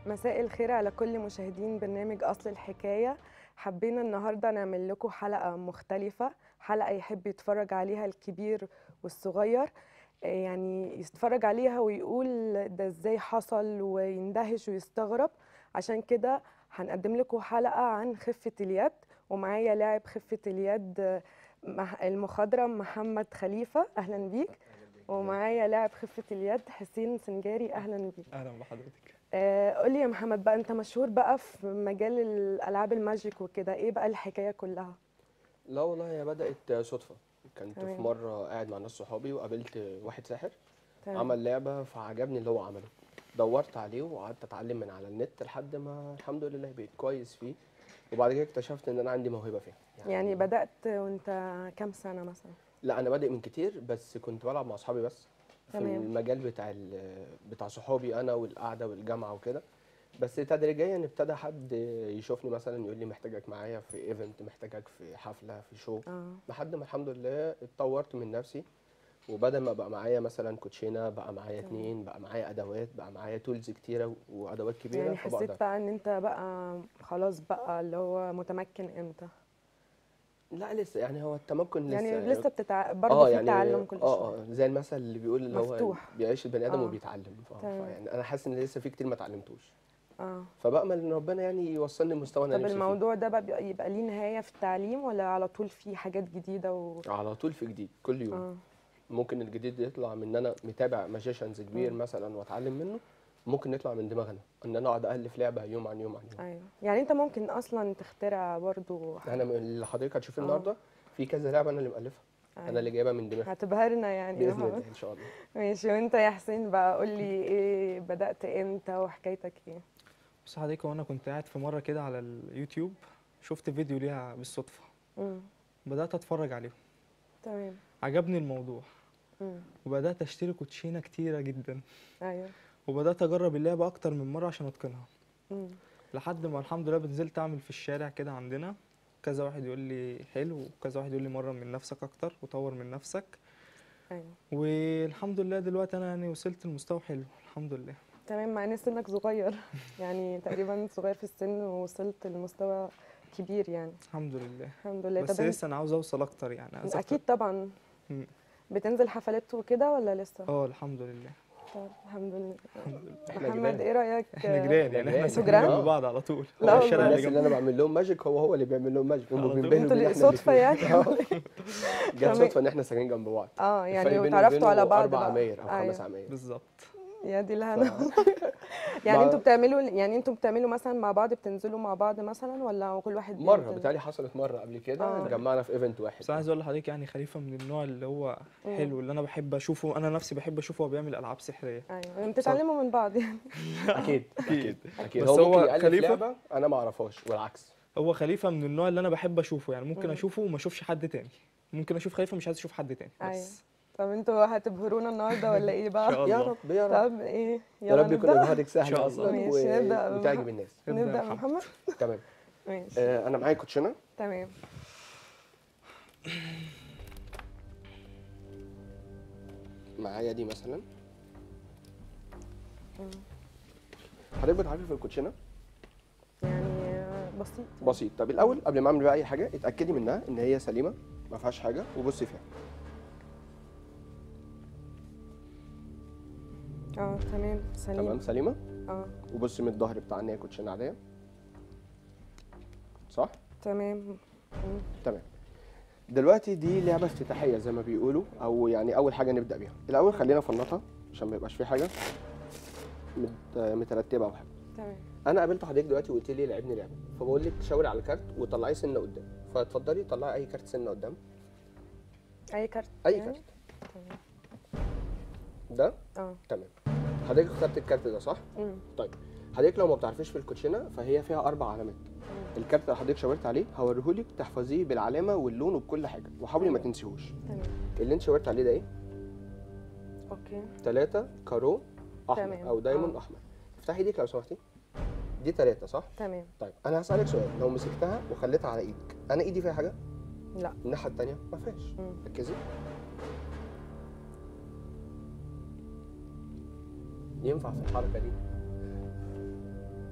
مساء الخير على كل مشاهدين برنامج أصل الحكاية. حبينا النهاردة نعمل لكم حلقة مختلفة، حلقة يحب يتفرج عليها الكبير والصغير، يعني يتفرج عليها ويقول ده ازاي حصل ويندهش ويستغرب. عشان كده هنقدم لكم حلقة عن خفة اليد، ومعايا لاعب خفة اليد المخضرم محمد خليفة، أهلا بيك. ومعايا لاعب خفة اليد حسين سنجاري، أهلا بيك. اهلا بحضرتك. قول لي يا محمد بقى، انت مشهور بقى في مجال الالعاب الماجيك وكده، ايه بقى الحكايه كلها؟ لا والله هي بدأت صدفة. كنت في تمام. مرة قاعد مع ناس صحابي وقابلت واحد ساحر تمام. عمل لعبة فعجبني اللي هو عمله. دورت عليه وقعدت اتعلم من على النت لحد ما الحمد لله بقيت كويس فيه. وبعد كده اكتشفت ان انا عندي موهبة فيها يعني بدأت وانت كام سنه مثلا؟ لا انا بادئ من كتير، بس كنت بلعب مع اصحابي بس في تمام. المجال بتاع صحابي انا والقعدة والجامعة وكده. بس تدريجيا ابتدى حد يشوفني مثلا يقول لي محتاجك معايا في ايفنت، محتاجك في حفلة في شو، اه. لحد ما الحمد لله اتطورت من نفسي. وبدل ما بقى معايا مثلا كوتشينه بقى معايا تمام. اتنين، بقى معايا ادوات، بقى معايا تولز كتيره وادوات كبيره يعني حسيت فبقدر. بقى ان انت بقى خلاص بقى اللي هو متمكن امتى؟ لا لسه، يعني هو التمكن يعني لسه. لسه برضه في يعني تعلم كل شويه. زي المثل اللي بيقول اللي هو مفتوح. بيعيش البني ادم اه. وبيتعلم تمام. فيعني انا حاسس ان لسه في كتير ما اتعلمتوش. اه. فبامل ان ربنا يعني يوصلني لمستوى انا طب نفسي فيه. الموضوع ده بقى يبقى ليه نهايه في التعليم، ولا على طول في حاجات جديده على طول في جديد كل يوم. اه. ممكن الجديد يطلع من ان انا متابع ماجيشنز كبير مم. مثلا واتعلم منه. ممكن يطلع من دماغنا ان انا اقعد الف لعبه يوم عن يوم عن يوم. ايوه، يعني انت ممكن اصلا تخترع برضو انا من اللي حضرتك هتشوفيه اه. النهارده في كذا لعبه انا اللي مالفها. انا ايوه، اللي جايبها من دماغي. هتبهرنا يعني يا باذن محمد. الله ان شاء الله. ماشي، وانت يا حسين بقى قول لي ايه، بدأت امتى وحكايتك ايه؟ بص حضرتك، وانا كنت قاعد في مره كده على اليوتيوب، شفت فيديو ليها بالصدفه، امم. بدات اتفرج عليه، تمام. عجبني الموضوع، امم. وبدات اشتري كوتشينه كتيره جدا، ايوه. وبدات اجرب اللعبه اكتر من مره عشان اتقنها، امم. لحد ما الحمد لله نزلت اعمل في الشارع كده عندنا، كذا واحد يقول لي حلو، وكذا واحد يقول لي مرن من نفسك اكتر وطور من نفسك، ايوه. والحمد لله دلوقتي انا يعني وصلت لمستوى حلو الحمد لله. تمام، مع ان سنك صغير يعني تقريبا صغير في السن ووصلت لمستوى كبير يعني. الحمد لله. الحمد لله. بس طب انت لسه انا عاوز اوصل اكتر، يعني عاوز اكتر. اكيد طبعا مم. بتنزل حفلات وكده ولا لسه؟ الحمد لله. طب الحمد لله. الحمد لله. احنا محمد جيران. ايه رأيك؟ احنا جيران، احنا يعني احنا جيران. انتوا ساكنين جيران؟ جنب بعض على طول، لا هو هو الشارع والله. اللي الناس اللي جنبي. انا بعمل لهم ماجيك هو اللي بيعمل لهم ماجيك، هم على طول. بينبهروا انتوا بينا اللي احنا صدفة الاثنين. يعني ولا ايه؟ جت تمام. صدفه ان احنا ساكنين جنب بعض. يعني الفرق بيني وتعرفتوا على وبينه بعض 4 عماير بقى؟ او ايوه. 5 عماير. بالظبط. يا دي ف الهنا. يعني مع انتوا بتعملوا مثلا مع بعض، بتنزلوا مع بعض مثلا، ولا كل واحد مره بينزل؟ بتالي حصلت مره قبل كده اه. اتجمعنا في ايفنت واحد. بس أنا عايز اقول لحضرتك، يعني خليفه من النوع اللي هو امم. حلو، اللي انا بحب اشوفه، انا نفسي بحب اشوفه وهو بيعمل العاب سحريه. ايوه، يعني بصراحه بتتعلموا من بعض يعني. اكيد اكيد. اكيد هو بس ممكن هو يالف خليفه، لعبه انا ما اعرفهاش والعكس. هو خليفه من النوع اللي انا بحب اشوفه، يعني ممكن امم. اشوفه وما اشوفش حد تاني، ممكن اشوف خليفه مش عايز اشوف حد تاني ايوه. بس. طب انتوا هتبهرونا النهارده ولا ايه ان بقى؟ شاء يا الله. رب يا رب. طب ايه، يا يلا رب يكون نبدأ. ابهارك ان سهل شاء الله. اصلا ماشي، نبدأ وتعجب الناس. ابدا نبدأ يا يا محمد. محمد. تمام. ماشي. انا معايا كوتشينه. تمام. معايا دي مثلا. مم. حضرتك بتعرفي في الكوتشينه يعني بسيط. بسيط. طب الاول قبل ما اعمل بقى اي حاجه اتاكدي منها ان هي سليمه ما فيهاش حاجه وبصي فيها. اه تمام، سليم. تمام سليمه. اه وبصي من الظهر بتاع ان هي كوتشينه عاديه. صح. تمام. مم. تمام. دلوقتي دي لعبه افتتاحيه زي ما بيقولوا، او يعني اول حاجه نبدا بيها. الاول خلينا نفنطها عشان ما يبقاش في حاجه مترتبه او حاجه. تمام. انا قابلت حضرتك دلوقتي وقلت لي لعبني لعبه، فبقول لك شاوري على الكارت وطلعي سنه قدام، فاتفضلي طلعي اي كارت سنه قدام. اي كارت اي يعني؟ كارت. تمام. ده اه. تمام. حضرتك اخترت الكارت ده صح؟ طيب حضرتك لو ما بتعرفيش في الكوتشينه فهي فيها 4 علامات. الكارت اللي حضرتك شاورت عليه هوريهولك تحفظيه بالعلامه واللون وبكل حاجه، وحاولي ما تمام. تنسيهوش. تمام. اللي انت شاورت عليه ده ايه؟ اوكي. 3 كارو احمر تمام. او دايموند احمر. افتحي ايدك لو سمحتي. دي 3 صح؟ تمام. طيب انا هسألك سؤال، لو مسكتها وخليتها على ايدك، انا ايدي فيها حاجه؟ لا. الناحيه الثانيه ما فيهاش. مم. ركزي. ينفع في الحركه دي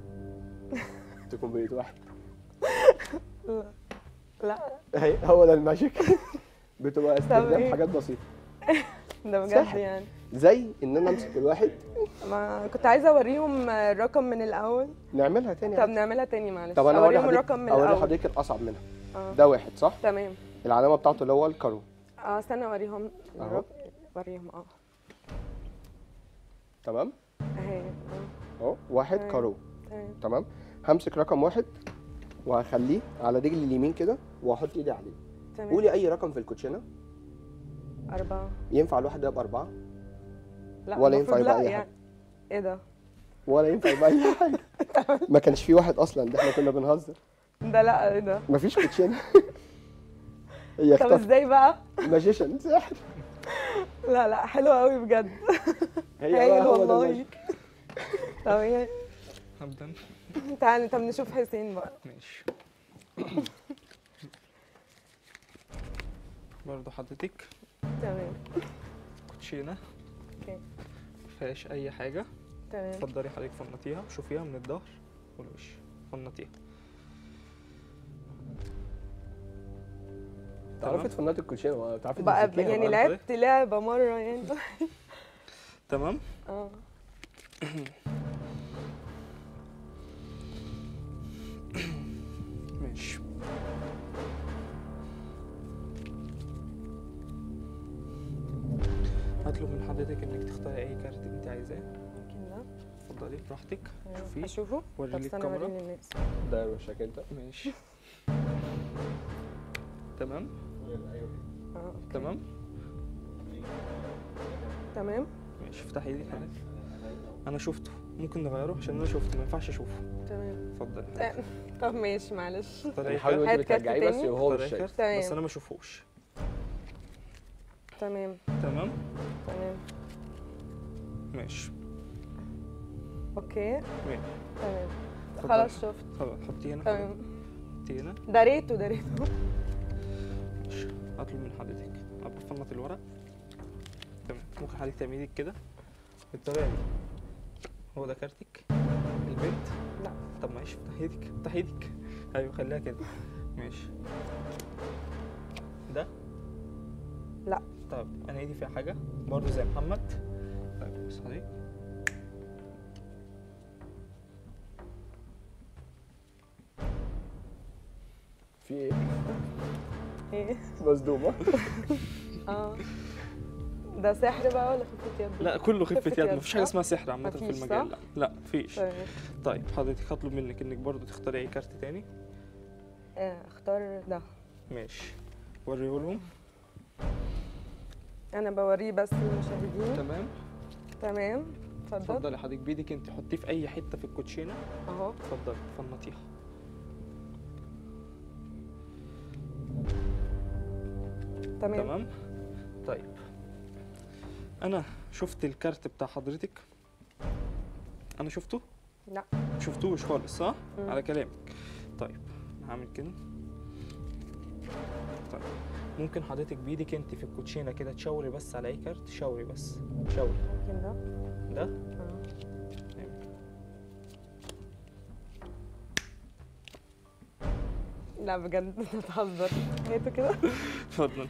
تكون بايد واحد. لا لا اهي هو ده الماجيك. بتبقى استخدام إيه؟ حاجات بسيطه ده بجد سحر. يعني. زي ان انا امسك الواحد. ما كنت عايزه اوريهم الرقم من الاول. نعملها تاني طب عادي. نعملها تاني معلش. طب انا اوريهم الرقم من اوري الاول. حضرتك الاصعب منها. اه ده واحد صح؟ تمام. العلامه بتاعته اللي هو الكارو استنى اوريهم أهو. الرقم. اوريهم تمام اهي اهو واحد تمام. كارو تمام. تمام. همسك رقم واحد وهخليه على رجلي اليمين كده واحط ايدي عليه. تمام. قولي اي رقم في الكوتشينه. 4. ينفع الواحد ده يبقى 4 لا ولا المفروض ينفع يبقى لا أي يعني. حاجة. ايه ده؟ ولا ينفع يبقى اي حاجه. ما كانش في واحد اصلا، ده احنا كنا بنهزر. ده لا ايه ده؟ مفيش كوتشينه. هي طب اختفت. ازاي بقى؟ ماجيشن سحر. لا لا حلو قوي بجد. هي بقى هايل هو ده والله. الماجيك. طب ايه؟ هبدا. تعالى طب نشوف حسين بقى. ماشي. برضه حضرتك تمام. كوتشينه اوكي. مفيهاش اي حاجه. تمام. اتفضلي حضرتك فنطيها، شوفيها من الظهر والوش، فنطيها. تعرفي تفنطي الكوتشينه ولا بتعرفي بقى تمسكيها يعني بقى؟ لعبت لعبه مره يعني. تمام. اه ماشي. هطلب من حضرتك انك تختاري اي كارت انت عايزاه. ممكن ده. اتفضلي براحتك شوفيه. اشوفه. وري طب لي استنى الكاميرا. اوري للناس. ده وشك انت. ماشي. تمام. اوكي. تمام. تمام. ماشي افتحي ايدك حضرتك. انا شفته، ممكن نغيره عشان انا شفته، ما ينفعش اشوفه. تمام. اتفضلي. طب ماشي معلش. اختاري اي يعني حاولي كارت. وانت هات كارت بترجعيه بس تاني. وهو مش اختاري اي شايف. كارت تمام. بس انا ما اشوفهوش. تمام. تمام. تمام. ماشي. اوكي. ماشي. تمام. اتفضلي. خلاص شفت. خلاص حطيه هنا. تمام. حطيه هنا. داريته. ماشي. اطلب من حضرتك ابقى افنط الورق. تمام. ممكن حضرتك تعملي ايدك كده بالطريقه دي. هو ده كارتك البنت. لا. طب ماشي افتحي ايدك، افتحي ايدك. ايوه خليها كده. ماشي. ده. لا. طب انا ايدي فيها حاجه برضه زي محمد. طيب بص حضرتك. في ايه؟ ايه؟ مصدومه. اه ده سحر بقى ولا خفة يد؟ لا كله خفه خفة يد، يد، مفيش حاجه صح؟ اسمها سحر عامه في مفيش، المجال. صح؟ لا مفيش. تمام. طيب حضرتك هطلب منك انك برضه تختاري اي كارت تاني. اختار ده. ماشي. وريهولهم. انا بوريه بس للمشاهدين. تمام. تمام. اتفضل. اتفضلي حضرتك بايدك انت حطيه في اي حته في الكوتشينه. اهو. اتفضلي فنطيها. تمام. تمام. طيب انا شفت الكارت بتاع حضرتك. انا شفته. لا. شفتوش خالص صح؟ مم. على كلامك. طيب هعمل كده. طيب ممكن حضرتك بايدك انت في الكوتشينه كده تشاوري بس على اي كارت، شاوري بس، شاوري. ممكن ده. ده. اه. لا بجد بتهزر. هاته كده. اتفضل.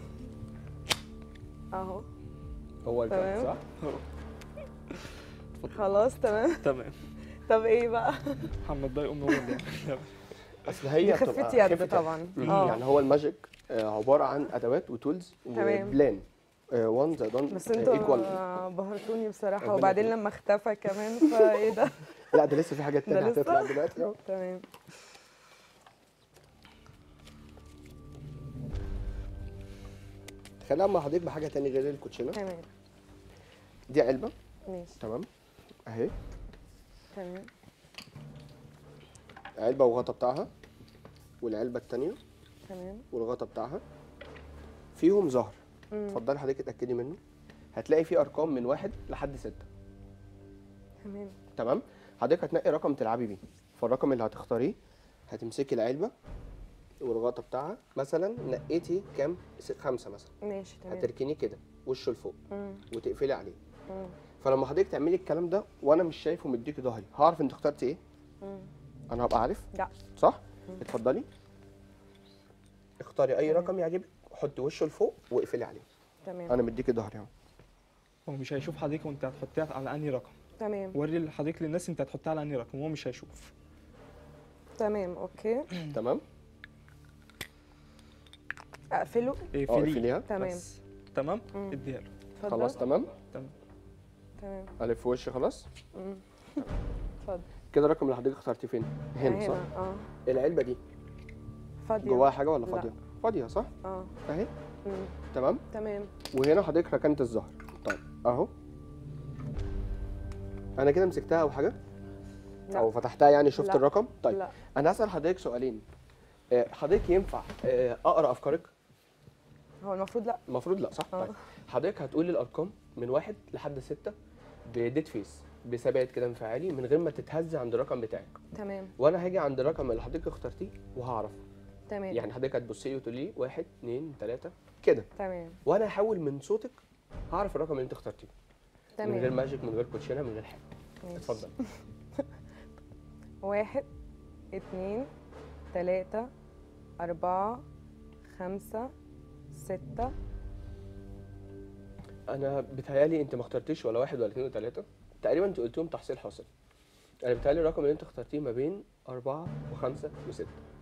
اهو. هو الكارت تمام. صح؟ هو. اتفضل. خلاص تمام. تمام. طب ايه بقى؟ محمد بقى يقوم هو اللي يعمل. اصل هي دي بتبقى خفة يد خفة طبعا. يعني هو الماجيك عباره عن ادوات وتولز تمام. وبلان 1 زائد 1 بس انتوا ايكوال. بهرتوني بصراحة. ربنا وبعدين يخليك. لما اختفى كمان فايه ده؟ لا ده لسه في حاجات ده تانية لسه؟ هتطلع دلوقتي اهو. تمام. خلينا مع حضرتك بحاجه تانية غير الكوتشينه. تمام. دي علبه ماشي. تمام اهي. تمام. علبه وغطا بتاعها، والعلبه التانية تمام. والغطا بتاعها فيهم زهر. اتفضلي حضرتك اتاكدي منه. هتلاقي فيه ارقام من 1 لحد 6. تمام. تمام. حضرتك هتنقي رقم تلعبي بيه، فالرقم اللي هتختاريه هتمسكي العلبه والغطا بتاعها. مثلا نقيتي كام؟ 5 مثلا. ماشي. تمام. هتركنيه كده وشه لفوق مم. وتقفلي عليه. مم. فلما حضرتك تعملي الكلام ده وانا مش شايفه مديكي ظهري، هعرف انت اخترتي ايه. مم. انا هبقى عارف؟ لا. صح؟ اتفضلي اختاري اي تمام. رقم يعجبك، حطي وشه لفوق واقفلي عليه. تمام. انا مديكي ظهري اهو. هو مش هيشوف حضرتك وانت هتحطيها على انهي رقم. تمام. وري حضرتك للناس انت هتحطيها على انهي رقم، هو مش هيشوف. تمام. اوكي. تمام؟ اقفله. اقفليها. تمام. بس. تمام. مم. اديها له. اتفضل. خلاص تمام؟ تمام. تمام. الف في وشي خلاص. اتفضل. كده الرقم اللي حضرتك اخترتيه فين؟ هنا صح؟ اه. العلبه دي فاضيه. جواها حاجه ولا لا. فاضيه؟ فاضيه صح؟ اه. اهي. مم. تمام؟ تمام. وهنا حضرتك ركنت الزهر. طيب اهو. انا كده مسكتها او حاجه؟ لا. او فتحتها يعني شفت لا. الرقم؟ طيب لا. انا هسال حضرتك سؤالين. حضرتك ينفع اقرا افكارك؟ هو المفروض لا. المفروض لا صح؟ اه. طيب حضرتك هتقولي الارقام من 1 لحد 6 بديت فيس بثبات كده انفعالي من غير ما تتهز عند الرقم بتاعك، تمام. وانا هاجي عند الرقم اللي حضرتك اخترتيه وهعرف. تمام. يعني حضرتك هتبصي لي وتقولي لي 1 2 3 كده، تمام. وانا هحاول من صوتك هعرف الرقم اللي انت اخترتيه. تمام. من غير ماجيك، من غير كوتشينه، من غير حاجه. ماشي. اتفضل. 1 2 3 4 5 6. انا بيتهيألي انت ما اخترتيش ولا 1 ولا 2 ولا 3، تقريبا انت قلتيهم تحصيل حاصل. انا بيتهيألي الرقم اللي انت اخترتيه ما بين 4 و5 و6،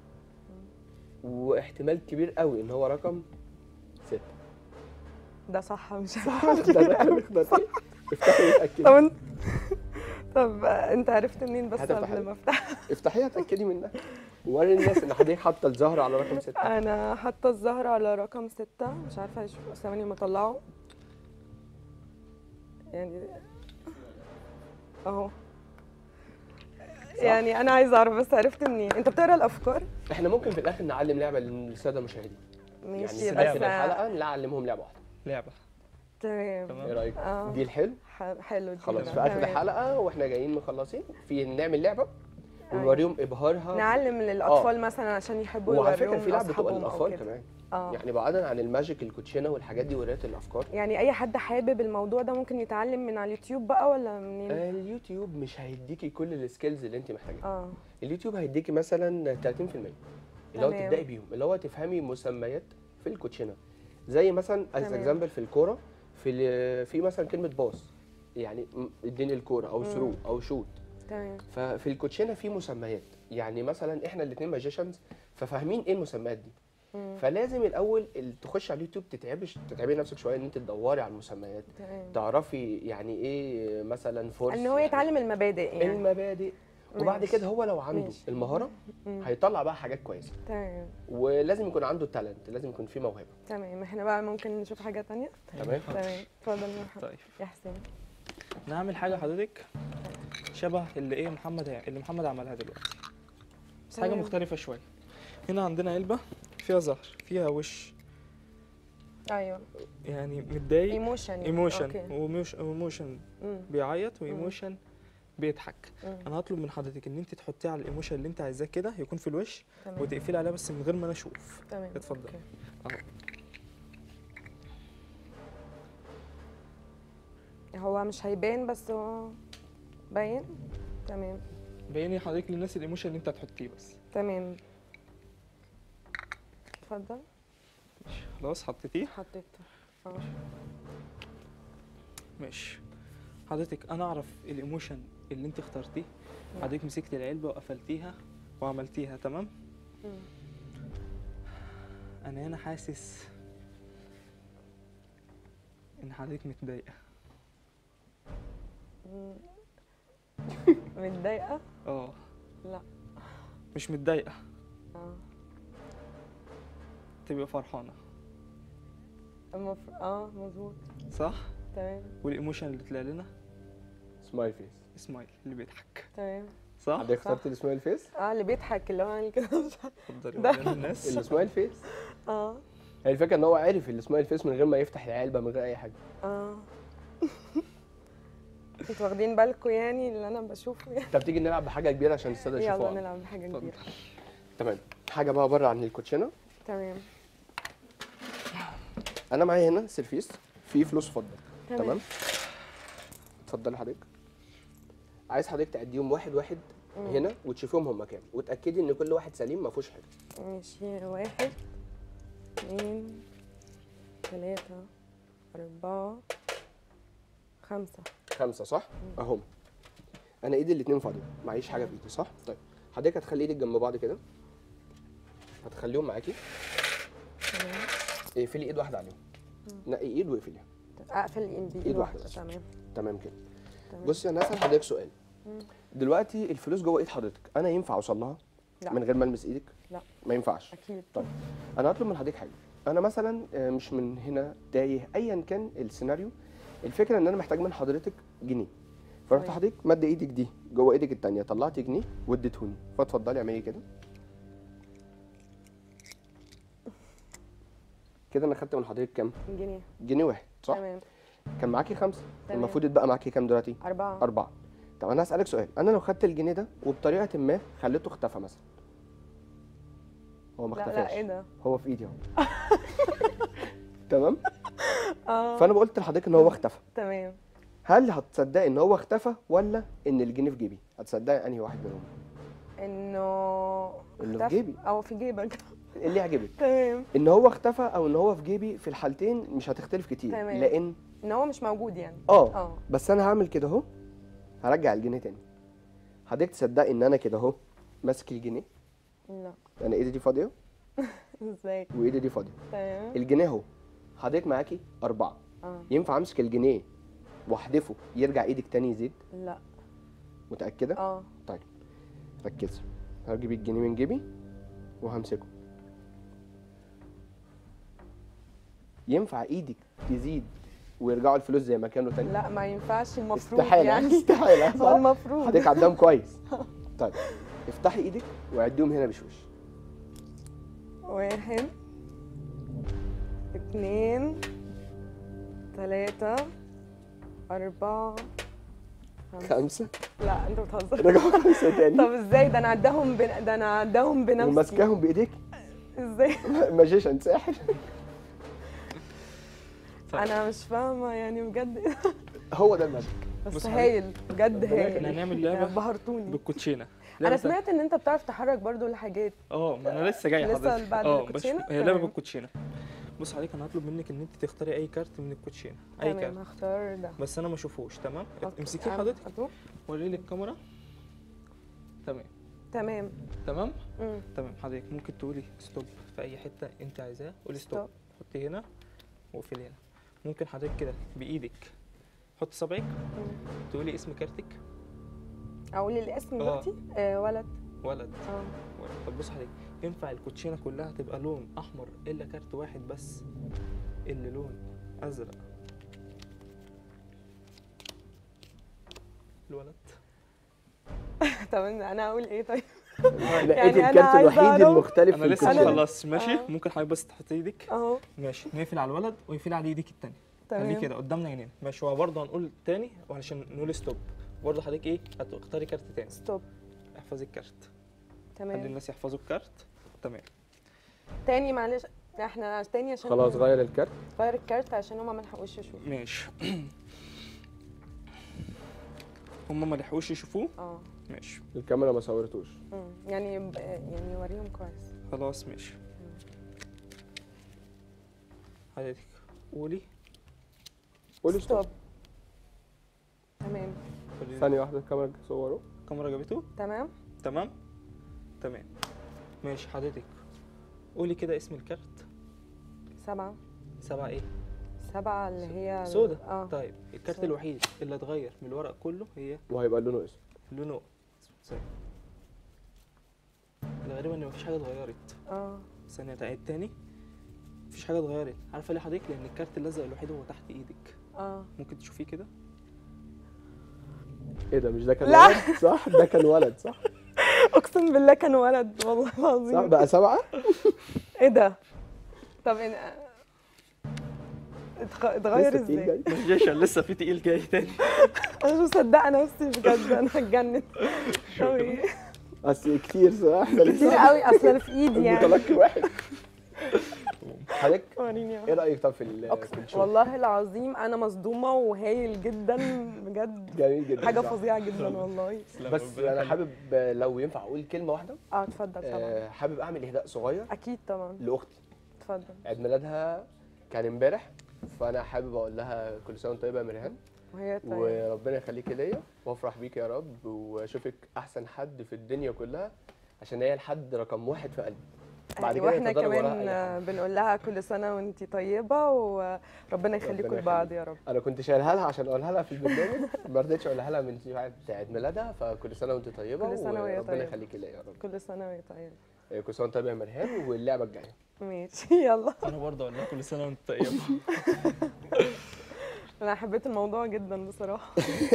واحتمال كبير قوي ان هو رقم 6. ده صح مش ده الرقم اللي اخترتيه. افتحي واتأكدي. طب انت طب انت عرفت منين بس هتفتح قبل ما افتح؟ افتحيها اتأكدي منها. وري الناس ان حضرتك حاطه الزهر على رقم 6. انا حاطه الزهر على رقم 6. مش عارفه اشوف ثواني ما اطلعه يعني اهو. يعني انا عايزه اعرف بس عرفت منين؟ انت بتقرا الافكار؟ احنا ممكن في الاخر نعلم لعبه للساده المشاهدين. ماشي يعني بس في آخر الحلقه نعلمهم لعبه واحده. لعبه. تمام. ايه رايك؟ اه. دي الحلو. حلو دي. خلاص في تمام. اخر الحلقه واحنا جايين مخلصين في نعمل لعبه ونوريهم ابهارها. نعلم للاطفال مثلا عشان يحبوا وعلى يوريهم فكره في لعبه بتبقى لأصحابهم أو للاطفال كده. كمان. اه. يعني بعيدا عن الماجيك الكوتشينه والحاجات دي وقرايه الافكار. يعني اي حد حابب الموضوع ده ممكن يتعلم من على اليوتيوب بقى ولا منين؟ اليوتيوب مش هيديكي كل السكيلز اللي انت محتاجاها. اه. اليوتيوب هيديكي مثلا 30% اللي هو تمام. تبداي بيهم، اللي هو تفهمي مسميات في الكوتشينه. زي مثلا از تمام. اكزامبل في الكوره، في مثلا كلمه باص، يعني اديني الكوره او ثرو او شوت. تمام. ففي الكوتشينه في مسميات، يعني مثلا احنا الاثنين ماجيشنز ففاهمين ايه المسميات دي. فلازم الاول تخش على اليوتيوب تتعبي نفسك شويه ان انت تدوري على المسميات. تمام. تعرفي يعني ايه مثلا فورس، ان هو يتعلم المبادئ يعني. المبادئ. وبعد ماشي. كده هو لو عنده ماشي. المهاره هيطلع بقى حاجات كويسه. تمام. ولازم يكون عنده تالنت، لازم يكون فيه موهبه. تمام. احنا بقى ممكن نشوف حاجه تانية. تمام. تمام. اتفضل يا محمد. طيب يا حسين. نعمل حاجه حضرتك شبه اللي محمد عملها دلوقتي، بس حاجه تمام. مختلفه شويه. هنا عندنا علبه فيها زهر، فيها وش ايوه. يعني متضايق، ايموشن. ايموشن وايموشن بيعيط وايموشن بيضحك. مم. انا هطلب من حضرتك ان انت تحطيه على الايموشن اللي انت عايزاه كده يكون في الوش، تمام. وتقفلي عليها بس من غير ما انا اشوف. تمام. اتفضل. أوكي. اهو. هو مش هيبان بس هو باين. تمام. بيني حضرتك للناس الايموشن اللي انت هتحطيه بس. تمام. اتفضل. خلاص حطيتيه. حطيته. اه. ماشي. حضرتك انا اعرف الايموشن اللي انت اخترتيه. حضرتك مسكت العلبه وقفلتيها وعملتيها تمام. انا هنا حاسس ان حضرتك متضايقه. متضايقه؟ اه. لا. مش متضايقه، اه. تبقى فرحانه. مظبوط. صح. تمام. والايموشن اللي طلع لنا سمايل فيس. سمايل اللي بيضحك. تمام. صح. حضرتك اخترت السمايل فيس؟ اللي بيضحك اللي هو عامل كده. اتفضلي ده. قدام الناس. السمايل فيس. اه. هي الفكره ان هو عرف السمايل فيس من غير ما يفتح العلبه، من غير اي حاجه. اه. انتوا واخدين بالكم يعني اللي انا بشوفه يعني. طب تيجي نلعب بحاجه كبيره عشان الساده يلا يشوفوها. نلعب بحاجه اتفضل. كبيره. تمام. حاجه بقى بره عن الكوتشينه. تمام. انا معايا هنا سيرفيس فيه فلوس فضه. تمام. اتفضلي حضرتك. عايز حضرتك تعديهم واحد واحد هنا وتشوفيهم هم كام وتاكدي ان كل واحد سليم ما فيهوش حاجه. ماشي، 1 2 3 4 5. 5 صح؟ اهم. انا ايدي الاتنين فاضيه، معيش حاجه في ايدي صح؟ طيب حضرتك هتخلي ايدك جنب بعض كده، هتخليهم معاكي، تمام. اقفلي ايد واحده عليهم، نقي ايد واقفليها. اقفل بايد إيد واحدة واحده. بس. تمام. تمام كده. تمام. بصي انا هسال حضرتك سؤال. دلوقتي الفلوس جوه ايد حضرتك، انا ينفع اوصل لها لا. من غير ما المس ايدك؟ لا. ما ينفعش. اكيد. طيب انا هطلب من حضرتك حاجه، انا مثلا مش من هنا تايه، ايا كان السيناريو، الفكره ان انا محتاج من حضرتك جنيه، فرحت طيب. حضرتك مد ايدك دي جوه ايدك التانيه، طلعت جنيه واديتهوني، فاتفضلي اعملي كده. كده انا خدت من حضرتك كام؟ جنيه. جنيه واحد صح؟ تمام. كان معاكي 5، تمام. المفروض يتبقى معاكي كام دلوقتي؟ 4. 4. طب انا هسألك سؤال، انا لو خدت الجنيه ده وبطريقة ما خليته اختفى مثلا، هو ما لا اختفاش، لا، ايه ده؟ هو في ايدي اهو. تمام؟ اه. فانا قلت لحضرتك ان هو اختفى، تمام. هل هتصدقي ان هو اختفى ولا ان الجنيه في جيبي؟ هتصدقي انهي واحد منهم؟ انه إنه في اختفى جيبي. او في جيبك. اللي يعجبك. تمام. ان هو اختفى او ان هو في جيبي، في الحالتين مش هتختلف كتير. تمام. لان ان هو مش موجود يعني. اه بس انا هعمل كده اهو، هرجع الجنيه تاني. حضرتك تصدقي ان انا كده اهو ماسك الجنيه، لا. انا ايدي دي فاضيه ازاي؟ وايدي دي فاضيه، تمام. الجنيه اهو، حضرتك معاكي 4. ينفع امسك الجنيه واحدفه يرجع ايدك تاني يزيد؟ لا. متاكده؟ طيب ركزي، هجيب الجنيه من جيبي وهمسكه. ينفع ايدك تزيد ويرجعوا الفلوس زي ما كانوا تاني؟ لا، ما ينفعش، المفروض استحاله يعني. استحاله هو صح؟ المفروض. حضرتك عدام كويس. طيب افتحي ايدك وعديهم هنا بشوش. 1 2 3 4 5. لا انت بتهزر. رجعوا 5 تاني. طب ازاي؟ ده انا عداهم بنفسي. وماسكاهم بايديك. ازاي؟ ماجيشن ساحر. انا مش فاهمه يعني بجد. هو ده الماجيك. بس بص هايل بجد، هايل. احنا هنعمل لعبه بهرتوني. بالكوتشينه. انا سمعت ان انت بتعرف تحرك برضو الحاجات. ما انا لسه جاي لسه حضرتك. بعد بس الكوتشينة؟ هي لعبه تمام. بالكوتشينه. بص عليك، انا هطلب منك ان انت تختاري اي كارت من الكوتشينه، اي تمام، كارت، هختار ده. بس انا ما اشوفوش. تمام؟ أوكي. امسكيه حضرتك، أخده؟ وري لي الكاميرا. تمام تمام. تمام مم. تمام. حضرتك ممكن تقولي ستوب في اي حته انت عايزاه، قولي ستوب. ستوب. حطي هنا واقفلي هنا. ممكن حضرتك كده بايدك حط صبعك، تقولي اسم كارتك. اقول الاسم دلوقتي؟ ولد. ولد. اه. طب بص حضرتك، ينفع الكوتشينه كلها تبقى لون احمر الا كارت واحد بس اللي لون ازرق؟ الولد. طب انا اقول ايه طيب؟ لقيت يعني أنا الكارت عايزة الوحيد أعرف. المختلف انا في لسه الكوتشينة. خلاص ماشي. ممكن حضرتك بس تحط ايدك اهو. ماشي، نقفل على الولد ويقفل على ايدك التانية. تمام. خليه كده قدامنا عينينا ماشي. هو برضه هنقول تاني وعشان نقول ستوب برضه حضرتك ايه هتختاري كارت تاني. ستوب. احفظي الكارت، خلي تمام. الناس يحفظوا الكارت. تمام. تاني معلش، احنا تاني عشان خلاص غير الكارت. غير الكارت عشان هما ما لحقوش يشوفوا. ماشي. هم ما لحقوش يشوفوه. ماشي. الكاميرا ما صورتوش. يعني وريهم كويس. خلاص ماشي. حضرتك قولي ستوب. تمام. ثانية واحدة الكاميرا صوره. الكاميرا جابته. تمام. تمام تمام ماشي. حضرتك قولي كده اسم الكارت. 7. 7 ايه؟ 7 اللي هي سودا. طيب الكارت الوحيد اللي اتغير من الورق كله هي وهيبقى لونه اسود. لونه اسود. الغريبة ان مفيش حاجة اتغيرت. ثانية تعيد تاني. مفيش حاجة اتغيرت. عارفة ليه حضرتك؟ لأن الكارت الأزرق الوحيد هو تحت إيدك. ممكن تشوفيه كده؟ ايه ده؟ مش ده كان لا. ولد صح؟ ده كان ولد صح؟ اقسم بالله كان ولد والله العظيم. صح بقى 7؟ ايه ده؟ طب اتغير ازاي؟ مش جاي عشان لسه في تقيل جاي تاني. انا مش مصدقه نفسي بجد، انا هتجنن. اصل كتير صح؟ كتير قوي اصلا في ايدي يعني. المتلقي واحد. حضرتك وريني ايه رايك طب في أقسم الشغل؟ والله العظيم انا مصدومه وهايل جدا بجد. جميل جدا حاجه صح. فظيعه جدا والله. بس انا حابب لو ينفع اقول كلمه واحده، اتفضل طبعا. حابب اعمل اهداء صغير اكيد طبعا. لاختي. اتفضل. عيد ميلادها كان امبارح، فانا حابب اقول لها كل سنه وانت طيبه يا مريهان، وهي طيب. وربنا يخليكي ليا وافرح بيك يا رب واشوفك احسن حد في الدنيا كلها، عشان هي الحد رقم 1 في قلبي. بعد كده واحنا يتفضلوا وراها كمان أي حاجة. بنقول لها كل سنه وانت طيبه وربنا يخليكم ربنا لبعض يخليك. يا رب. انا كنت شايلها لها عشان اقولها لها في البرنامج، ما رضيتش اقولها لها من ساعه عيد ميلادها، فكل سنه وانت طيبه كل سنة وهي وربنا طيبة. يخليكي ليا يا رب. كل سنه وهي طيبه. كل سنه وانت طيبه يا مريهان، واللعبه الجايه. ماشي يلا. انا برضه اقول لها كل سنه وانت طيبه. انا حبيت الموضوع جدا بصراحه.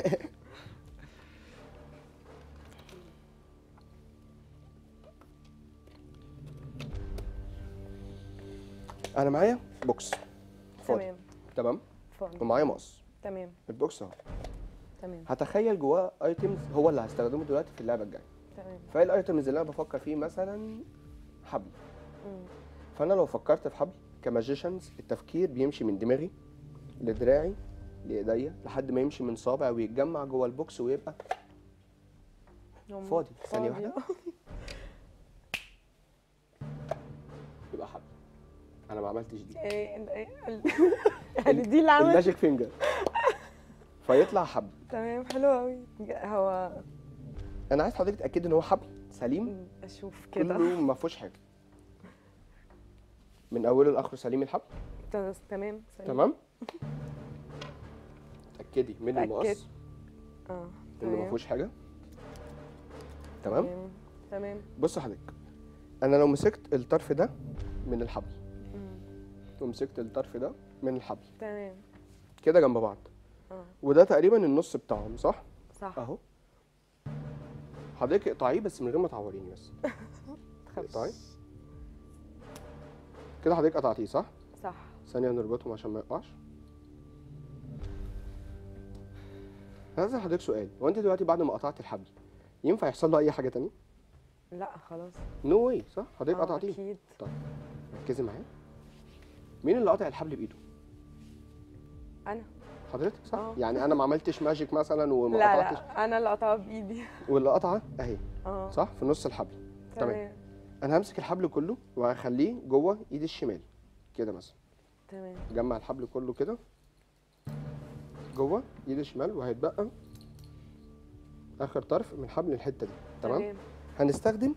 انا معايا بوكس فاضي، تمام. تمام، اتفضل. ومعايا مقص. تمام. البوكس اهو، تمام. هتخيل جواه ايتمز هو اللي هستخدمه دلوقتي في اللعبه الجايه. تمام. فايه الايتمز اللي انا بفكر فيه؟ مثلا حبل. مم. فانا لو فكرت في حبل كماجيشنز، التفكير بيمشي من دماغي لدراعي لايديا لحد ما يمشي من صابع ويتجمع جوه البوكس ويبقى فاضي. ثانيه واحده، يبقى حبل. انا ما عملتش دي، يعني دي اللي عملت. الماجيك فينجر، فيطلع حبل. تمام حلو قوي. هو انا عايز حضرتك تاكد ان هو حبل سليم اشوف كده. كله ما فيهوش حاجه، من اوله لاخره سليم الحبل. تمام. سليم. تمام، اتاكدي من اتأكد. المقص اه انه ما تمام. فيهوش حاجه. تمام. تمام. بص حضرتك، انا لو مسكت الطرف ده من الحبل مم. ومسكت الطرف ده من الحبل تمام. كده جنب بعض، وده تقريبا النص بتاعهم، صح؟ صح. اهو. حضرتك اقطعيه بس من غير ما تعوريني بس. اقطعي كده. حضرتك قطعتيه صح؟ صح. ثانية نربطهم عشان ما يقعش. هسأل حضرتك سؤال، هو انت دلوقتي بعد ما قطعت الحبل ينفع يحصل له اي حاجة تانية؟ لا خلاص. نو واي، صح؟ حضرتك قطعتيه. اكيد. طيب ركزي معايا، مين اللي قطع الحبل بايده؟ انا. حضرتك صح؟ اه. يعني انا ما عملتش ماجيك مثلا وما لا قطعتش. لا انا اللي قطعها بايدي. واللي قطعه اهي، اه صح؟ في نص الحبل. تمام. انا همسك الحبل كله وهخليه جوه ايدي الشمال كده مثلا. تمام. جمع الحبل كله كده جوه ايدي الشمال، وهيتبقى اخر طرف من حبل الحته دي. تمام. هنستخدم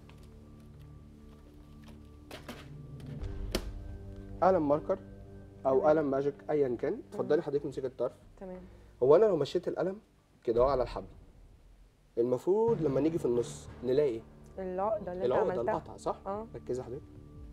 قلم ماركر او تمام. قلم ماجيك ايا كان. اتفضلي حضرتك امسكي الطرف. تمام. هو انا لو مشيت القلم كده اهو على الحبل، المفروض لما نيجي في النص نلاقي ايه؟ العقده اللي انت العقده، عملتها. القطع، صح؟ اه. ركزي حضرتك.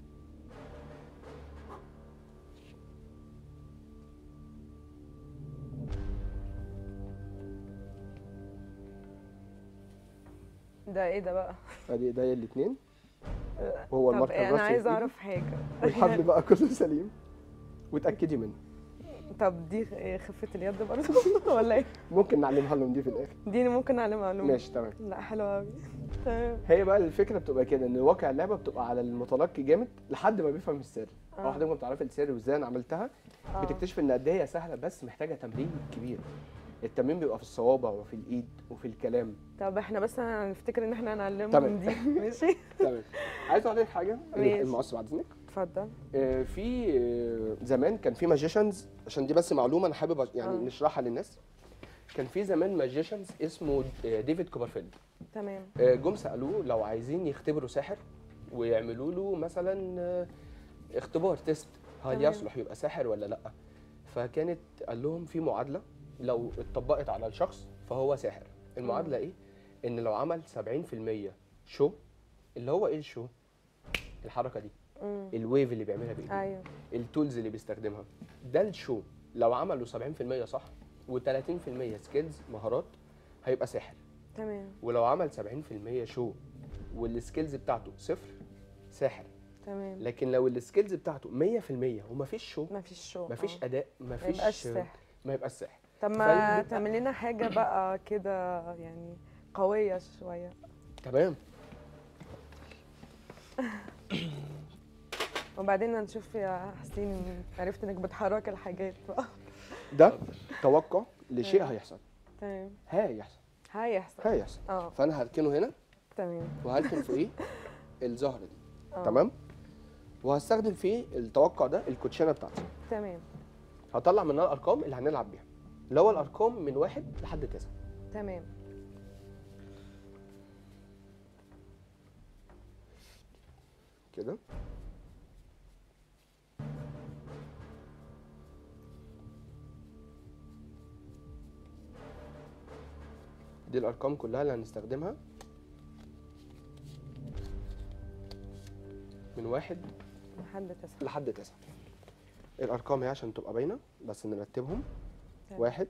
ده ايه ده بقى؟ ادي ايديا الاثنين وهو طب الماركر انا راسه عايزه في إيدي، اعرف حاجه. والحبل بقى كله سليم، وتاكدي منه. طب دي خفه اليد برضه ولا ايه؟ ممكن نعلمها لهم دي في الاخر. دي ممكن اعلمها معلومه. ماشي تمام. لا حلوه قوي. تمام. هي بقى الفكره بتبقى كده، ان واقع اللعبه بتبقى على المتلقي جامد لحد ما بيفهم السر. او حضرتك ما بتعرفي السر وازاي انا عملتها، بتكتشف ان قد ايه هي سهله، بس محتاجه تمرين كبير. التمرين بيبقى في الصوابع وفي الايد وفي الكلام. طب احنا بس هنفتكر ان احنا هنعلمهم تمام. دي. ماشي. تمام. عايز اقول لك حاجه، ماشي. المقص بعد اذنك. اتفضل. في زمان كان في ماجيشنز، عشان دي بس معلومه انا حابب يعني نشرحها للناس. كان في زمان ماجيشنز اسمه ديفيد كوبرفيلد. تمام. جم سالوه لو عايزين يختبروا ساحر ويعملوا له مثلا اختبار تيست، هل تمام. يصلح يبقى ساحر ولا لا. فكانت قال لهم في معادله لو اتطبقت على الشخص فهو ساحر. المعادله ايه؟ ان لو عمل 70% شو، اللي هو ايه الشو؟ الحركه دي، الويف اللي بيعملها بايده، ايوه، التولز اللي بيستخدمها، ده الشو. لو عملوا 70% صح و30% سكيلز مهارات هيبقى ساحر. تمام. ولو عمل 70% شو والسكيلز بتاعته صفر، ساحر. تمام. لكن لو السكيلز بتاعته 100% ومفيش شو، مفيش شو، مفيش اداء، ما مفيش يبقاش ساحر. ما يبقاش ساحر. طب ما تعمل لنا حاجه بقى كده يعني قويه شويه. تمام. وبعدين هنشوف يا حسين، عرفت انك بتحرك الحاجات بقى. ده توقع لشيء تمام. هيحصل. تمام. هيحصل. هيحصل. هيحصل. اه فانا هركنه هنا تمام. وهركن فوقيه الزهره دي. اه تمام. وهستخدم فيه التوقع ده الكوتشينه بتاعتي. تمام. هطلع منها الارقام اللي هنلعب بيها، اللي هو الارقام من 1 لحد 9. تمام. كده. دي الارقام كلها اللي هنستخدمها من 1 لحد 9. لحد 9. الارقام هي عشان تبقى باينه بس نرتبهم. تمام. 1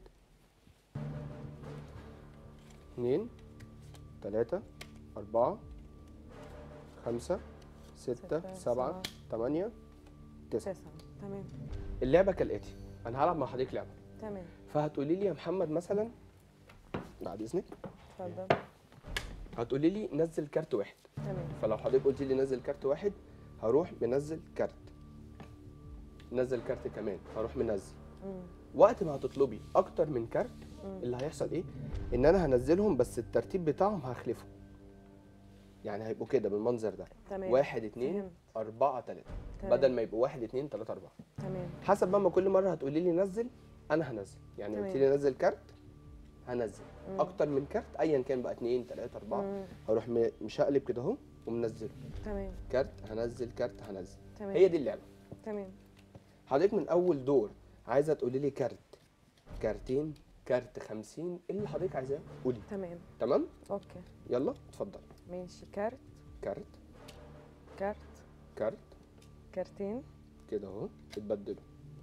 2 3 4 5 6 7 8 9. 9. تمام. اللعبه كالاتي، انا هلعب مع حضرتك لعبه، تمام. فهتقولي لي يا محمد مثلا، بعد اذنك اتفضل. هتقولي لي نزل كارت واحد. تمام. فلو حضرتك قلت لي نزل كارت واحد هروح منزل كارت، نزل كارت كمان هروح منزل. مم. وقت ما هتطلبي اكتر من كارت مم. اللي هيحصل ايه، ان انا هنزلهم بس الترتيب بتاعهم هخلفه، يعني هيبقوا كده بالمنظر ده. تمام. 1 2 فهمت. 4 3 تمام. بدل ما يبقوا 1 2 3 4. تمام. حسب بقى ما كل مره هتقولي لي نزل انا هنزل، يعني قلت تمام. لي نزل كارت هنزل مم. اكتر من كارت ايا كان بقى 2 3 4 مم. هروح مشقلب كده اهو ومنزله. تمام. كارت هنزل كارت هنزل. تمام. هي دي اللعبه. تمام. حضرتك من اول دور عايزه تقولي لي كارت، كارتين، كارت 50 اللي حضرتك عايزاه قولي. تمام. تمام. اوكي. يلا اتفضل. ماشي. كارت. كارت كارت. كارت كارتين. كده اهو اتبدلوا.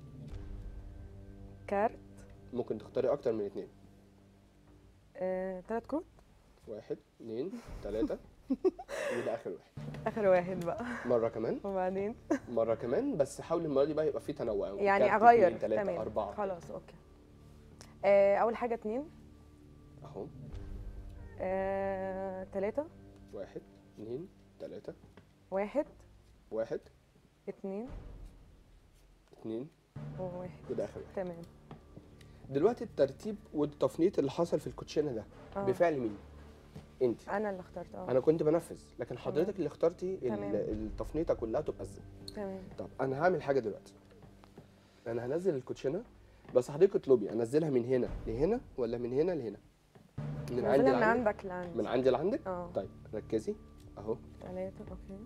كارت. ممكن تختاري اكتر من 2. 3 كروت. 1 2 3 وده اخر واحد. اخر واحد بقى. مره كمان وبعدين مره كمان، بس حاول المره دي بقى يبقى في تنوع، يعني كارت اغير. 2 3 تمام. 4 خلاص اوكي. اول حاجه 2. اهو. 3. 1 2 3 1 1 2 2 و1. وده اخر واحد. تمام. دلوقتي الترتيب والتفنيط اللي حصل في الكوتشينه ده بفعل مين؟ انت. انا اللي اخترت. انا كنت بنفذ، لكن حضرتك تمام. اللي اخترتي تمام. التفنيطه كلها تبقى ازاي. تمام. طب انا هعمل حاجه دلوقتي، انا هنزل الكوتشينه بس حضرتك اطلبي انزلها من هنا لهنا ولا من هنا لهنا؟ من عندي من لعندك؟ عندك لعندي. من عندي لعندك. اه. طيب ركزي اهو. 3. اوكي.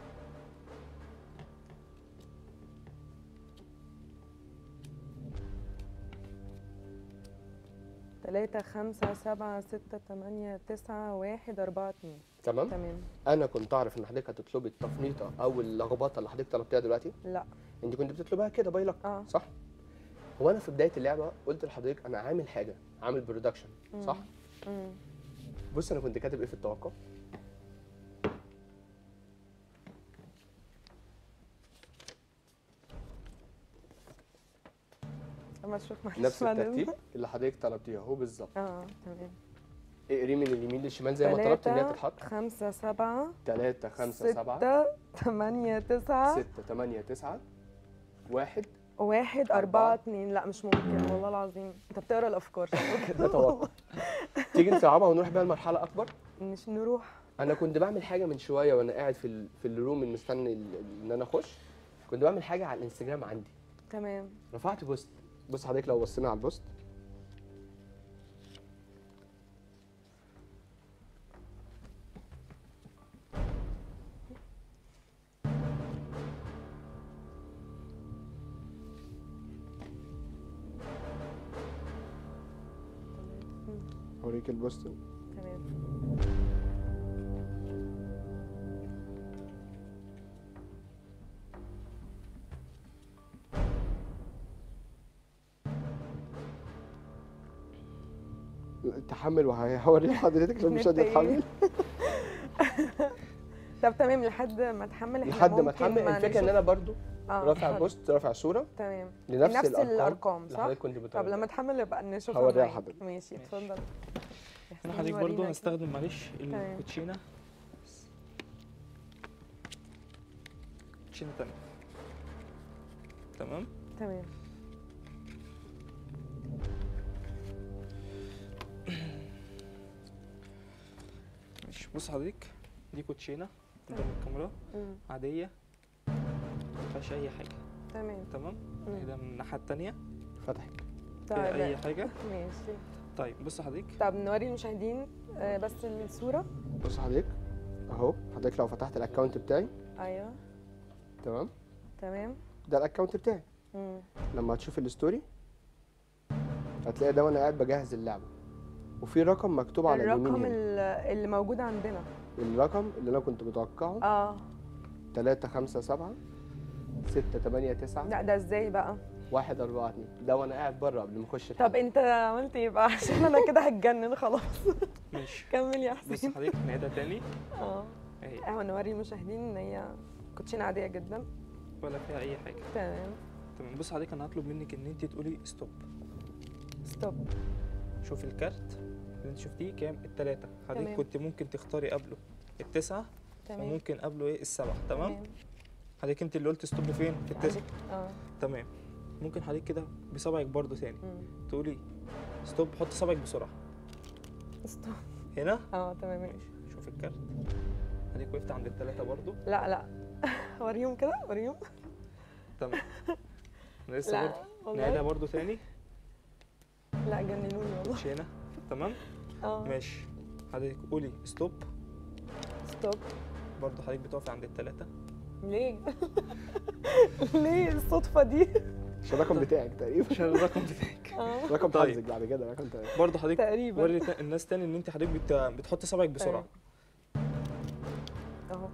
3 5 7 6 8 9 1 4 2. تمام. تمام. انا كنت اعرف ان حضرتك هتطلبي التفنيطه او اللخبطه اللي حضرتك طلبتيها دلوقتي. لا. انت كنت بتطلبها كده باي لك. صح. هو انا في بدايه اللعبه قلت لحضرتك انا عامل حاجه، عامل برودكشن، صح. بص انا كنت كاتب ايه في التوقع. اما اشوف معلش. نفس الترتيب اللي حضرتك طلبتيه اهو بالظبط. تمام. اقري من اليمين للشمال زي ما طلبت ان هي تتحط. 5 7 3 5 7 6 8 9 6 8 9 1 1 4 2. لا مش ممكن والله العظيم، انت بتقرا الافكار. ده توقع. تيجي نصعبها ونروح بيها لمرحله اكبر. مش نروح. انا كنت بعمل حاجه من شويه وانا قاعد في الروم مستني ان انا اخش، كنت بعمل حاجه على الانستجرام عندي. تمام. رفعت بوست. بص حضرتك لو بصينا على البوست اوريك البوست. تمام. تحمل وهوري لحضرتك لو مش قادر اتحمل. طب تمام لحد ما تحمل احنا لحد ما ممكن اتحمل. الفكره ان انا برضو رافع اتفضل. بوست، رافع صوره تمام لنفس الارقام اللي صح؟ حضرتك كنت بتقولها. طب لما تحمل يبقى نشوفها هوريها معاك. لحضرتك. ماشي اتفضل. انا حضرتك برضو هستخدم معلش الكوتشينه. كوتشينه تانية. تمام. تمام. ماشي، بص حضرتك، دي كوتشينه قدام الكاميرا عاديه مفيهاش اي حاجه. تمام. تمام. كده من الناحيه التانيه فتحت. فيها طيب اي حاجه. ماشي. طيب بص حضرتك، طب نوري المشاهدين بس الصورة. بص حضرتك اهو، حضرتك لو فتحت الاكونت بتاعي ايوه. تمام، تمام. ده الاكونت بتاعي. لما هتشوف الستوري هتلاقي ده وانا قاعد بجهز اللعبه، وفي رقم مكتوب على اليمين الرقم هنا. اللي موجود عندنا. الرقم اللي انا كنت متوقعه 3 5 7 6 8 9 لا ده ازاي بقى؟ 1 4 2، ده وانا قاعد بره قبل ما اخش طب انت عملت ايه بقى؟ عشان انا كده هتجنن خلاص. ماشي. كمل يا بص حسين. حضرتك، نعيدها تاني اهي، اهو نوري المشاهدين ان هي كوتشينه عاديه جدا ولا فيها اي حاجه. تمام. تمام. بص حضرتك، انا هطلب منك ان انت تقولي ستوب. ستوب. شوفي الكارت اللي انت شفتيه كام؟ التلاتة. حضرتك تمام. كنت ممكن تختاري قبله التسعة، تمام. وممكن قبله ايه؟ السبعة. تمام. حضرتك انت اللي قلت ستوب فين؟ في التسعة. تمام. ممكن حضرتك كده بصبعك برضو تاني تقولي ستوب، حط صبعك بسرعة. ستوب. هنا. تمام. ماشي. شوف الكارت، حضرتك وقفت عند التلاتة برضو. لا وريهم كده، وريهم. تمام. انا لسه لا برضو نعيدها برضو تاني. لا جننوني والله. مش هنا. تمام. ماشي. حضرتك قولي ستوب. ستوب. برضو حضرتك بتقفي عند التلاتة. ليه؟ ليه الصدفة دي؟ عشان الرقم بتاعك تقريبا. عشان الرقم بتاعك. رقم طيب. حظك بعد كده، رقم تقريبا. برضه حضرتك تقريبا. وري الناس تاني ان انت حضرتك بتحط صبعك بسرعه. اهو.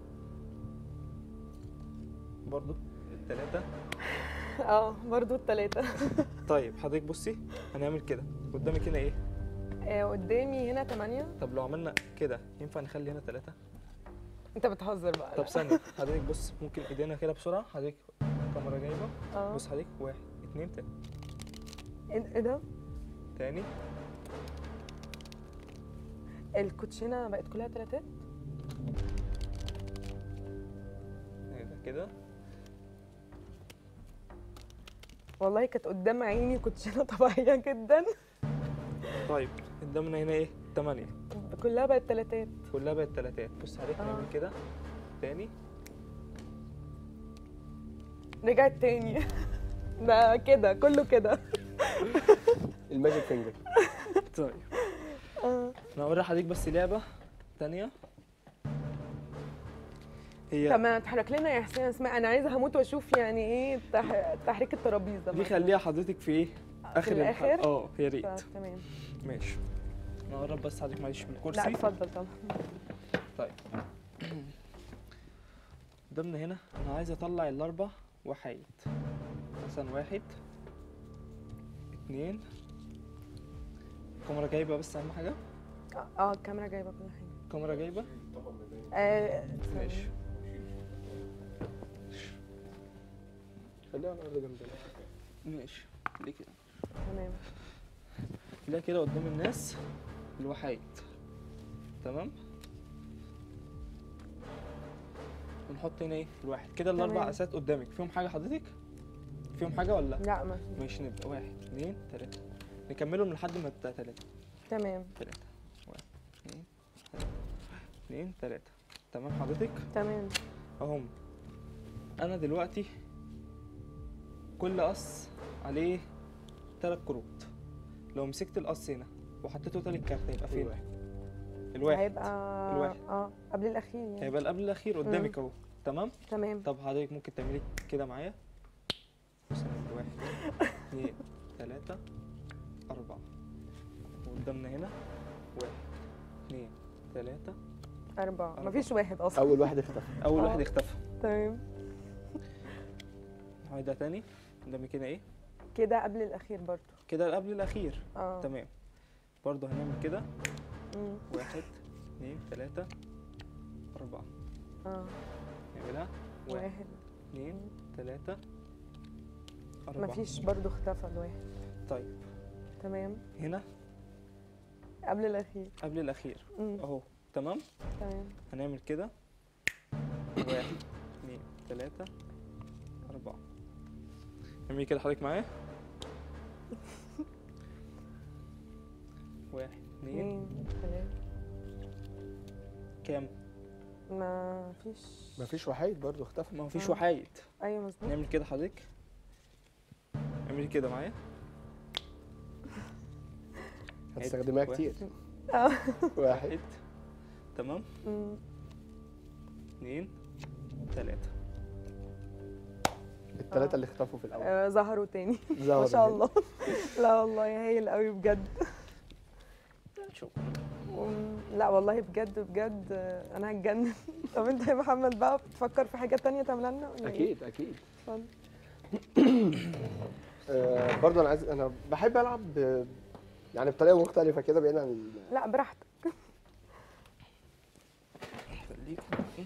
برضه التلاتة. برضه التلاتة. طيب حضرتك بصي، هنعمل كده قدامك هنا ايه؟ قدامي هنا 8. طب لو عملنا كده ينفع نخلي هنا 3؟ انت بتهزر بقى. طب ثانية حضرتك، بص ممكن ايدينا كده بسرعة. حضرتك الكاميرا جايبة. بص حضرتك 1 2 3. ايه ده؟ تاني. الكوتشينة بقت كلها تلاتات؟ ايه ده كده؟ والله كانت قدام عيني كوتشينة طبيعية جدا. طيب قدامنا هنا ايه؟ 8. كلها بقت تلاتات. كلها بقت تلاتات. بص حضرتك نعمل كده تاني. رجعت تاني. ده كده كله كده. الماجيك فينجر. طيب انا هوري حضرتك بس لعبة تانية. هي طب ما تحرك لنا يا حسين اسماء، انا عايزه هموت واشوف يعني ايه تحريك الترابيزه. دي خليها حضرتك في ايه؟ في الاخر. يا ريت. تمام. ماشي. انا هقرب بس حضرتك معلش من الكرسي. لا اتفضل طبعا. طيب قدامنا هنا انا عايز اطلع الاربع وحيد. مثلا 1 2. الكاميرا جايبه بس اهم حاجه. الكاميرا جايبه كل حاجه. الكاميرا جايبه. ماشي. خليها على الارض جنبنا. ماشي. ليه كده؟ تمام. خليها كده قدام الناس الوحيد. تمام. ونحط هنا ايه؟ الواحد. كده الاربع اسات قدامك فيهم حاجه حضرتك؟ فيهم حاجه ولا لا ما فيش. ماشي. نبدا 1 2 3 نكملهم لحد ما 3. تمام. 3 1 2 3. تمام حضرتك؟ تمام. اهم. انا دلوقتي كل قص عليه 3 كروت. لو مسكت القص هنا وحطيته تاني الكارت هيبقى فين؟ الواحد. هيبقى الواحد. قبل الاخير يعني. هيبقى قبل الاخير قدامك اهو. تمام. تمام. طب حضرتك ممكن تعملي كده معايا. بص انا 1 2 3 4. وقدامنا هنا 1 2 3 4. مفيش واحد اصلا. اول واحد اختفى. اول واحد اختفى. تمام. هيدا تاني. قدامك هنا ايه؟ كده قبل الاخير برضو. كده قبل الاخير. تمام. برضو هنعمل كده. 1 2 3 4. نعملها 1 2 3 4. مفيش برضو اختفى الواحد. طيب تمام. هنا قبل الاخير. قبل الاخير اهو. تمام. تمام. هنعمل كده 1 2 3 4. اعملي كده حضرتك معايا. 1 2 2 3. كام؟ ما فيش. مفيش وحيد برضو اختفى. ما فيش وحايد. ايوه مظبوط. نعمل كده حضرتك. اعملي كده معايا. هتستخدمها واحد. كتير. اه. واحد. تمام. 2 3. الثلاثة اللي اختفوا في الأول ظهروا تاني. ظهروا ما شاء تاني. الله. لا والله هايل قوي بجد. شكرا. لا والله بجد بجد انا هتجنن. طب انت يا محمد بقى بتفكر في حاجه تانية تعملها لنا ولا ايه؟ أكيد أكيد. اتفضل. برضو أنا بحب ألعب يعني بطريقة مختلفة كده بعيد عن لا براحتك. خليك.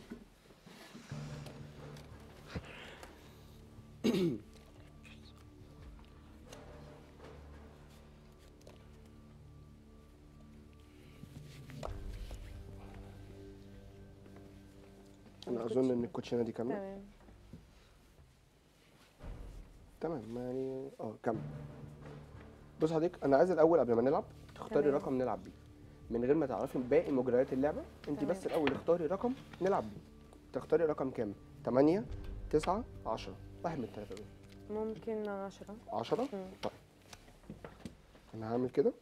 أنا أظن إن الكوتشينة دي كاملة. تمام. تمام يعني كمل. بص حضرتك، انا عايز الاول قبل ما نلعب تختاري تمام. رقم نلعب بيه من غير ما تعرفي باقي مجريات اللعبه. انت تمام. بس الاول اختاري رقم نلعب بيه. تختاري رقم كام؟ 8 9 10. واحد من الثلاثه دول. ممكن 10. 10. طيب انا هعمل كده.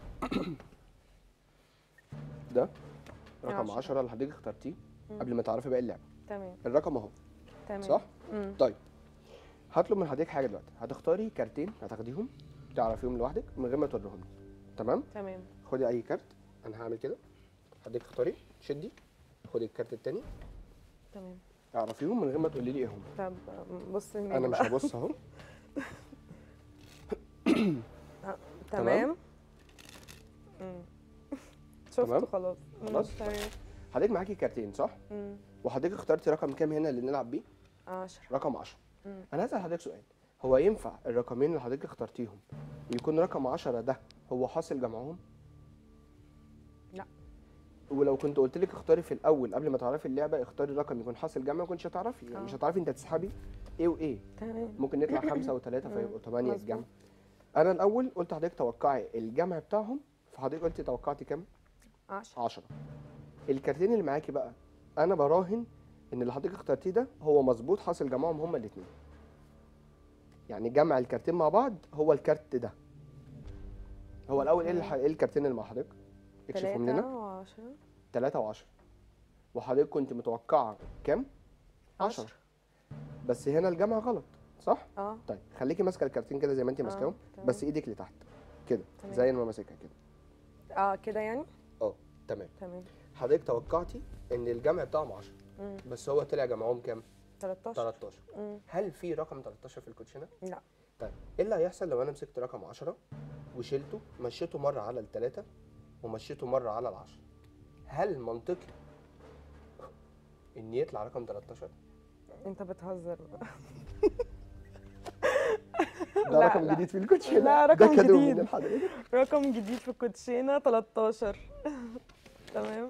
ده رقم 10. 10 اللي حضرتك اخترتيه قبل ما تعرفي باقي اللعبه. تمام. الرقم اهو. تمام. صح؟ مم. طيب هطلب من حضرتك حاجه دلوقتي. هتختاري كارتين هتاخديهم تعرفيهم لوحدك من غير ما توريهم لي. تمام؟ تمام. خدي اي كارت. انا هعمل كده. حضرتك اختاري شدي. خدي الكارت التاني تمام. اعرفيهم من غير ما تقولي لي ايه هم. طب بص هناك انا مش بقى. هبص اهو. تمام. شفته تمام؟ خلاص. خلاص؟ تمام. حضرتك معاكي كارتين صح؟ وحضرتك اخترتي رقم كام هنا اللي نلعب بيه؟ 10. رقم 10. مم. انا هسأل حضرتك سؤال. هو ينفع الرقمين اللي حضرتك اخترتيهم يكون رقم 10 ده هو حاصل جمعهم؟ لا. ولو كنت قلت لك اختاري في الاول قبل ما تعرفي اللعبه اختاري رقم يكون حاصل جمع ما كنتش هتعرفي، يعني مش هتعرفي انت هتسحبي ايه وايه. تمام. ممكن نطلع 5 و3 فيبقوا 8 مظبوط. الجمع. انا الاول قلت حضرتك توقعي الجمع بتاعهم، فحضرتك قلتي توقعتي كام؟ 10. 10. الكارتين اللي معاكي بقى انا براهن ان اللي حضرتك اخترتيه ده هو مظبوط حاصل جمعهم هما الاثنين. يعني جمع الكارتين مع بعض هو الكارت ده. هو الاول ايه الكارتين اللي مع حضرتك؟ اكشفهم لنا. 3 و10. 3 و10. وحضرتك كنت متوقعه كام؟ 10. بس هنا الجمع غلط صح؟ طيب خليكي ماسكه الكارتين كده زي ما انت ماسكاهم تمام. بس ايدك لتحت كده تمام. زي ما ماسكها كده. كده يعني؟ تمام. تمام. حضرتك توقعتي ان الجمع بتاعهم 10 بس هو طلع جمعهم كام؟ 13. 13. هل في رقم 13 في الكوتشينه؟ لا. طيب ايه اللي هيحصل لو انا مسكت رقم 10 وشلته مشيته مره على الثلاثه ومشيته مره على ال10؟ هل منطقي ان يطلع رقم 13؟ انت بتهزر بقى. ده لا، رقم لا. جديد في الكوتشينه. لا، رقم ده كادو جديد. من حضرتك. رقم جديد في الكوتشينه 13. تمام.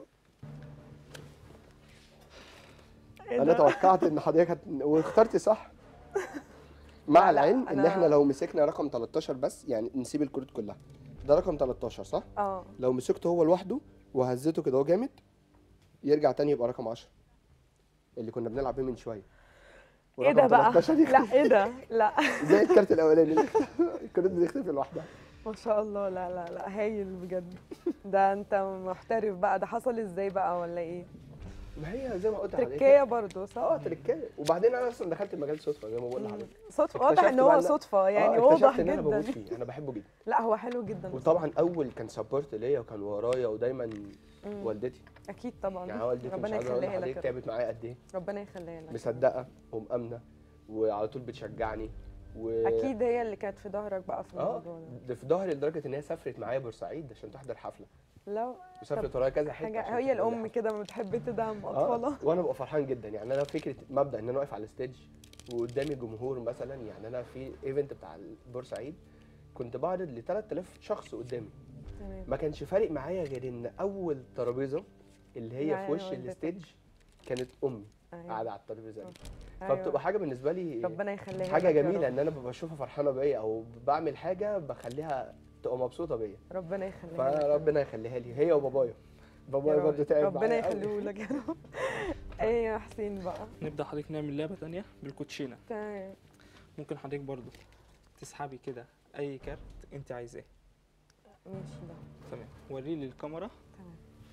إيه انا ده؟ توقعت ان حضرتك واخترتي صح. مع لا، لا، العلم ان أنا- احنا لو مسكنا رقم 13 بس يعني نسيب الكروت كلها. ده رقم 13 صح؟ لو مسكته هو لوحده وهزيته كده هو جامد يرجع تاني يبقى رقم 10 اللي كنا بنلعب بيه من شويه. ايه ده بقى؟ 13 لا ايه ده؟ لا. زي الكارت الاولاني اللي الكروت بتختفي لوحدها. ما شاء الله. لا لا لا هايل بجد. ده انت محترف بقى. ده حصل ازاي بقى ولا ايه؟ ما هي زي ما قلت لحضرتك تركية برضه صح؟ تركية. وبعدين انا اصلا دخلت المجال صدفه زي ما بقول لحضرتك. صدفة. واضح ان هو صدفه يعني واضح اكتشفت ان انا بموت جدا. فيه. انا بحبه جدا. لا هو حلو جدا. وطبعا اول كان سبورت ليا وكان ورايا ودايما والدتي. اكيد طبعا. يعني والدتي مش ربنا عايزه اقول يخليها لحضرتك لك. تعبت معايا قد ايه. ربنا يخليها لك. مصدقه ومأمنه وعلى طول بتشجعني اكيد هي اللي كانت في ظهرك بقى في الموضوع ده في ظهري لدرجه ان هي سافرت معايا بورسعيد عشان تحضر حفله. لا وسافرت ورايا كذا حته حاجه. عشان هي تحضر لي الام حفلة. كده ما بتحب تدعم اطفالها. وانا ببقى فرحان جدا. يعني انا فكره مبدا ان انا واقف على الستيج وقدامي جمهور مثلا. يعني انا في ايفنت بتاع بورسعيد كنت بعرض ل 3000 شخص قدامي. تمام. ما كانش فارق معايا غير ان اول ترابيزه اللي هي يعني في وش والدتك. الستيج كانت امي أيوة. قاعده على الترابيزه دي. فبتبقى حاجه بالنسبه لي ربنا يخليها حاجه لك يا جميله رب. ان انا ببقى بشوفها فرحانه بيا او بعمل حاجه بخليها تبقى مبسوطه بيا. ربنا يخليها لك. فربنا يخليها لي هي وبابايا. بابايا برضه تعب ربنا معايا قوي. يخليه لك يا رب. ايه يا حسين بقى؟ نبدا حضرتك نعمل لعبه تانية بالكوتشينه. تمام. ممكن حضرتك برضو تسحبي كده اي كارت انت عايزاه. ماشي ده. تمام، وريه للكاميرا. تمام.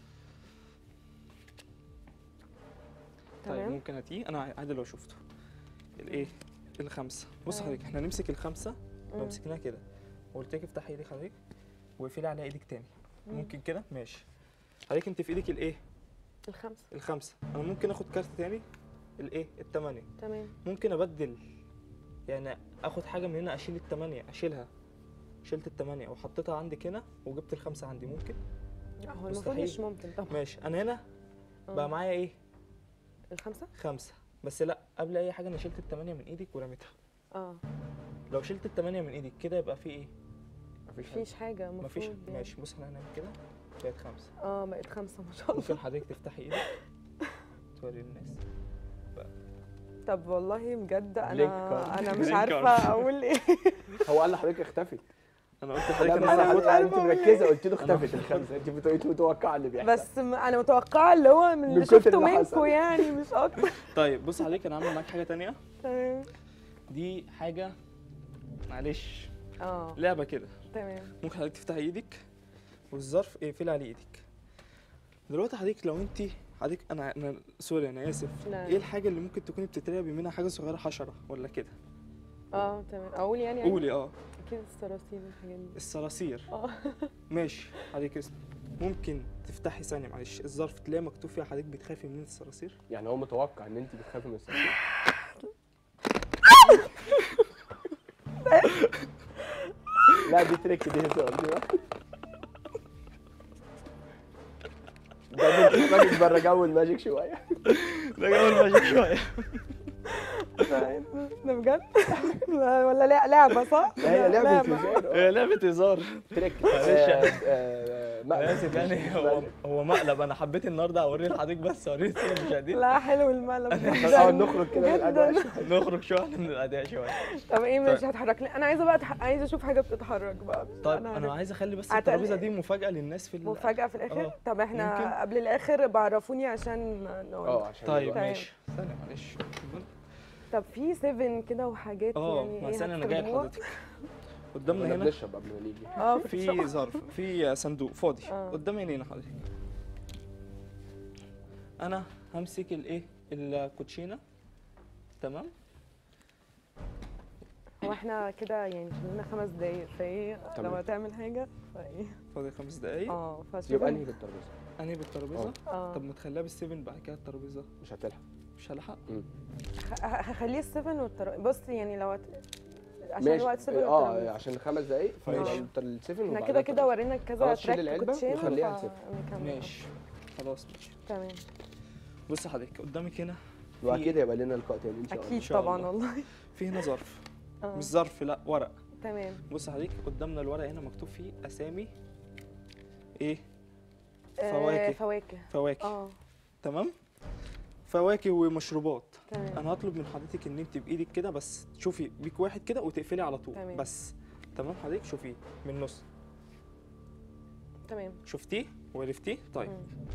طيب تمام. ممكن اتيه انا عادي لو شفته الايه الخمسه. بص تمام. حضرتك احنا نمسك الخمسه. لو مم. مسكناها كده وقلت لك افتحي ايدك حضرتك واقفلي على ايدك تاني. ممكن كده ماشي. حضرتك انت في ايدك الايه الخمسة. الخمسه. انا ممكن اخد كارت تاني الايه الثمانيه. تمام. ممكن ابدل، يعني اخد حاجه من هنا اشيل الثمانيه اشيلها. شلت الثمانيه وحطيتها عندك هنا وجبت الخمسه عندي ممكن. لا هو المفروض مستحيل. مش ممكن طبعا. ماشي انا هنا بقى معايا ايه الخمسة؟ خمسه. بس لا قبل اي حاجه انا شلت الثمانيه من ايدك ورميتها. اه لو شلت الثمانيه من ايدك كده يبقى في ايه مفيش حاجة المفروض مفيش. يعني. ماشي بص احنا هنعمل كده بقت خمسه. اه بقت خمسة ما شاء الله. ممكن حضرتك تفتحي ايدك توري الناس. طب والله بجد بلينك كارد. انا مش بلينك عارفة كارد. اقول ايه. هو قال لحضرتك اختفي. انا قلت لا لحضرتك بس انا مش حضرتك عارفة انت أقول إيه. مركزه قلت له اختفت الخمسه. انت متوقعه اللي بيحصل. بس انا متوقعة اللي هو من اللي من كتر شفته اللي منكم حصل. يعني مش اكتر. طيب بص حضرتك انا عامل معاك حاجه تانية. تمام. دي حاجه معلش اه لعبه كده. تمام. ممكن حضرتك تفتحي ايدك والظرف اقفلي عليه ايدك. دلوقتي حضرتك لو انت حضرتك انا سوري انا اسف. لا. ايه الحاجه اللي ممكن تكوني بتترعبي منها؟ حاجه صغيره حشره ولا كده؟ اه تمام اقول يعني قولي. اكيد الصراصير والحاجات دي. الصراصير. اه ماشي حضرتك اسم. ممكن تفتحي ثانيه معلش الظرف تلاقي مكتوب فيها حضرتك بتخافي من الصراصير. يعني هو متوقع ان انت بتخافي من الصراصير. لا دي تريك دي هزار دي بقى. ده انت محتاج بره جو الماجيك شويه. ده جو الماجيك شويه. ده بجد ولا لعبة صح؟ هي لعبه هزار. هي لعبه هزار. تريك. انا اسف يعني هو مقلب. انا حبيت النهارده اوري لحضرتك بس اوريك المشاهدين. لا حلو المقلب نحاول نخرج كده من الاداء جداً. شوية. نخرج شويه من الاداء شويه. طب ايه مش هتحرك لي؟ انا عايزة بقى عايزة اشوف حاجة بتتحرك بقى. طيب عارف. انا عايز اخلي بس هتقل- الترابيزه دي مفاجاه للناس في مفاجأة في الآخر؟ اه. طب احنا ممكن. قبل الآخر بعرفوني عشان نقول. عشان طيب الوقت. ماشي ثانيه معلش. طب في 7 كده وحاجات يعني ما ايه ثانيه انا جاي هتستخدموها؟ لحضرتك. قدامنا كنا هنا بنشرب قبل ما نيجي. في ظرف في صندوق فاضي. اه. قدامي هنا حضرتك. انا همسك الايه الكوتشينه. تمام. هو احنا كده يعني لنا 5 دقايق فايه لو تمام. هتعمل حاجة فايه فاضي 5 دقايق. فشوف يبقى انهي بالترابيزه انهي بالترابيزه. اه طب ما تخليها بالسيفن بعد كده الترابيزه مش هتلحق. مش هلحق. هخليه السفن بص يعني لو عشان ماشي الوقت 7 عشان 5 دقايق ماشي. فالسيفن احنا كده كده ورينا كذا خلاص شيل تراك العلبة كوتشينة وخليها السفن. فنكمل. ماشي خلاص ماشي. تمام بص حضرتك قدامك هنا واكيد هيبقى لنا لقاء تاني ان شاء الله. اكيد شاء طبعا الله. والله. في هنا ظرف. اه مش ظرف لا ورق. تمام. بص حضرتك قدامنا الورق هنا مكتوب فيه اسامي ايه فواكه. فواكه. اه تمام. فواكه ومشروبات. تمام. انا هطلب من حضرتك ان انت بايدك كده بس تشوفي بيك واحد كده وتقفلي على طول. تمام. بس تمام حضرتك شوفيه من النص. تمام. شفتيه وعرفتيه. طيب مم.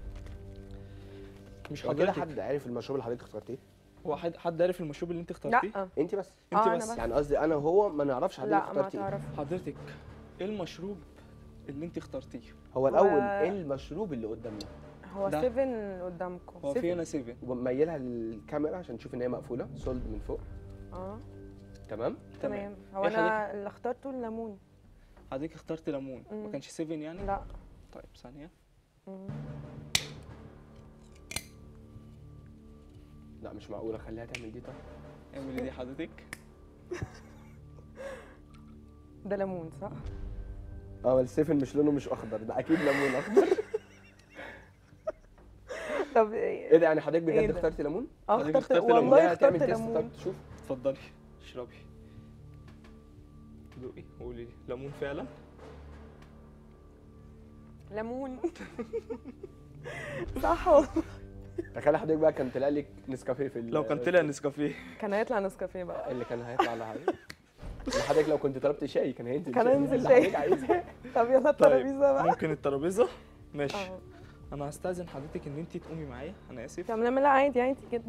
مش هو كده حضرتك حد عارف المشروب اللي حضرتك اخترتيه؟ هو حد عارف المشروب اللي انت اخترتيه؟ لا انت بس. انت أنا بس. بس. يعني قصدي انا وهو ما نعرفش حضرتك لا ما اخترتي ايه. تعرف. حضرتك ايه المشروب اللي انت اخترتيه؟ هو الاول ايه المشروب اللي قدامنا؟ هو ده. 7 قدامكم. هو في هنا 7. وميلها للكاميرا عشان نشوف ان هي مقفوله سولد من فوق. اه تمام. تمام. هو إيه انا اللي اخترته الليمون. حضرتك اخترت ليمون ما مم. كانش 7 يعني؟ لا. طيب ثانية. مم. لا مش معقوله خليها تعمل دي. طيب اعملي دي حضرتك. ده ليمون صح؟ السيفن مش لونه مش اخضر ده اكيد ليمون اخضر. طب ايه ده يعني حضرتك إيه بجد ده؟ اخترتي ليمون؟ حضرتك اخترت اخترت ليمون. والله تعمل اخترت تيست ليمون. طب تشوف. اتفضلي اشربي. دوقي وقولي لي ليمون فعلا. ليمون. صح والله. تخيل حضرتك بقى كان طلع لك نسكافيه في لو كان طلع نسكافيه كان هيطلع نسكافيه بقى. اللي كان هيطلع على حضرتك. حضرتك لو كنت طلبت شاي كان هينزل كان شاي هينزل اللي شاي. حضرتك عايزاه. طب يلا الترابيزه بقى. ممكن الترابيزه. ماشي. اه انا هستأذن حضرتك ان انت تقومي معايا، انا اسف. طب نعملها عادي عادي جدا.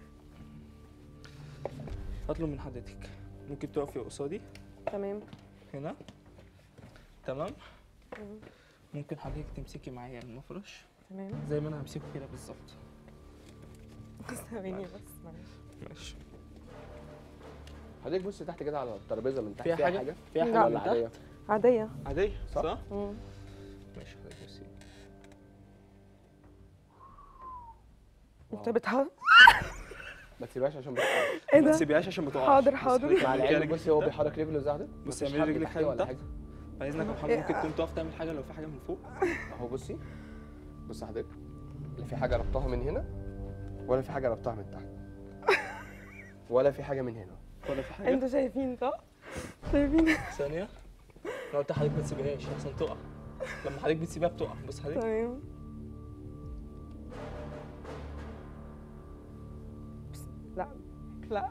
هطلب من حضرتك ممكن تقفي قصادي تمام. هنا. تمام. تمام. ممكن حضرتك تمسكي معايا المفرش تمام. زي ما انا همسكه كده بالظبط. ثواني بس معلش. ماشي. حضرتك بص تحت كده على الترابيزه من تحت فيها حاجه؟ فيها لا. حاجه ولا من تحت؟ عاديه؟ عاديه. عاديه صح؟ صح؟ مم. ماشي حضرتك بصي. انت بتحاول. ما تسيبهاش عشان بتقع. ايه ما ده؟ تسيبيهاش عشان ما تقعش. حاضر، بص حاضر. حضرتك مع اعملي العلم رجلك بصي هو ده. بيحرك رجله ازاي ده؟ بص مفيش اعملي حد رجلك تحتيه حاجه من ولا تحت. باذنك يا محمد إيه. ممكن تقوم تقف تعمل حاجه لو في حاجه من فوق. اهو بصي. بص حضرتك لا في حاجه ربطها من هنا ولا في حاجه ربطها من تحت ولا في حاجه من هنا. ولا في حاجه. انتوا شايفين صح؟ شايفين. ثانيه. انا قلت لحضرتك ما تسيبيهاش عشان تقع. لما حضرتك بتسيبيها بتقع. بص حضرتك. تمام. لا لا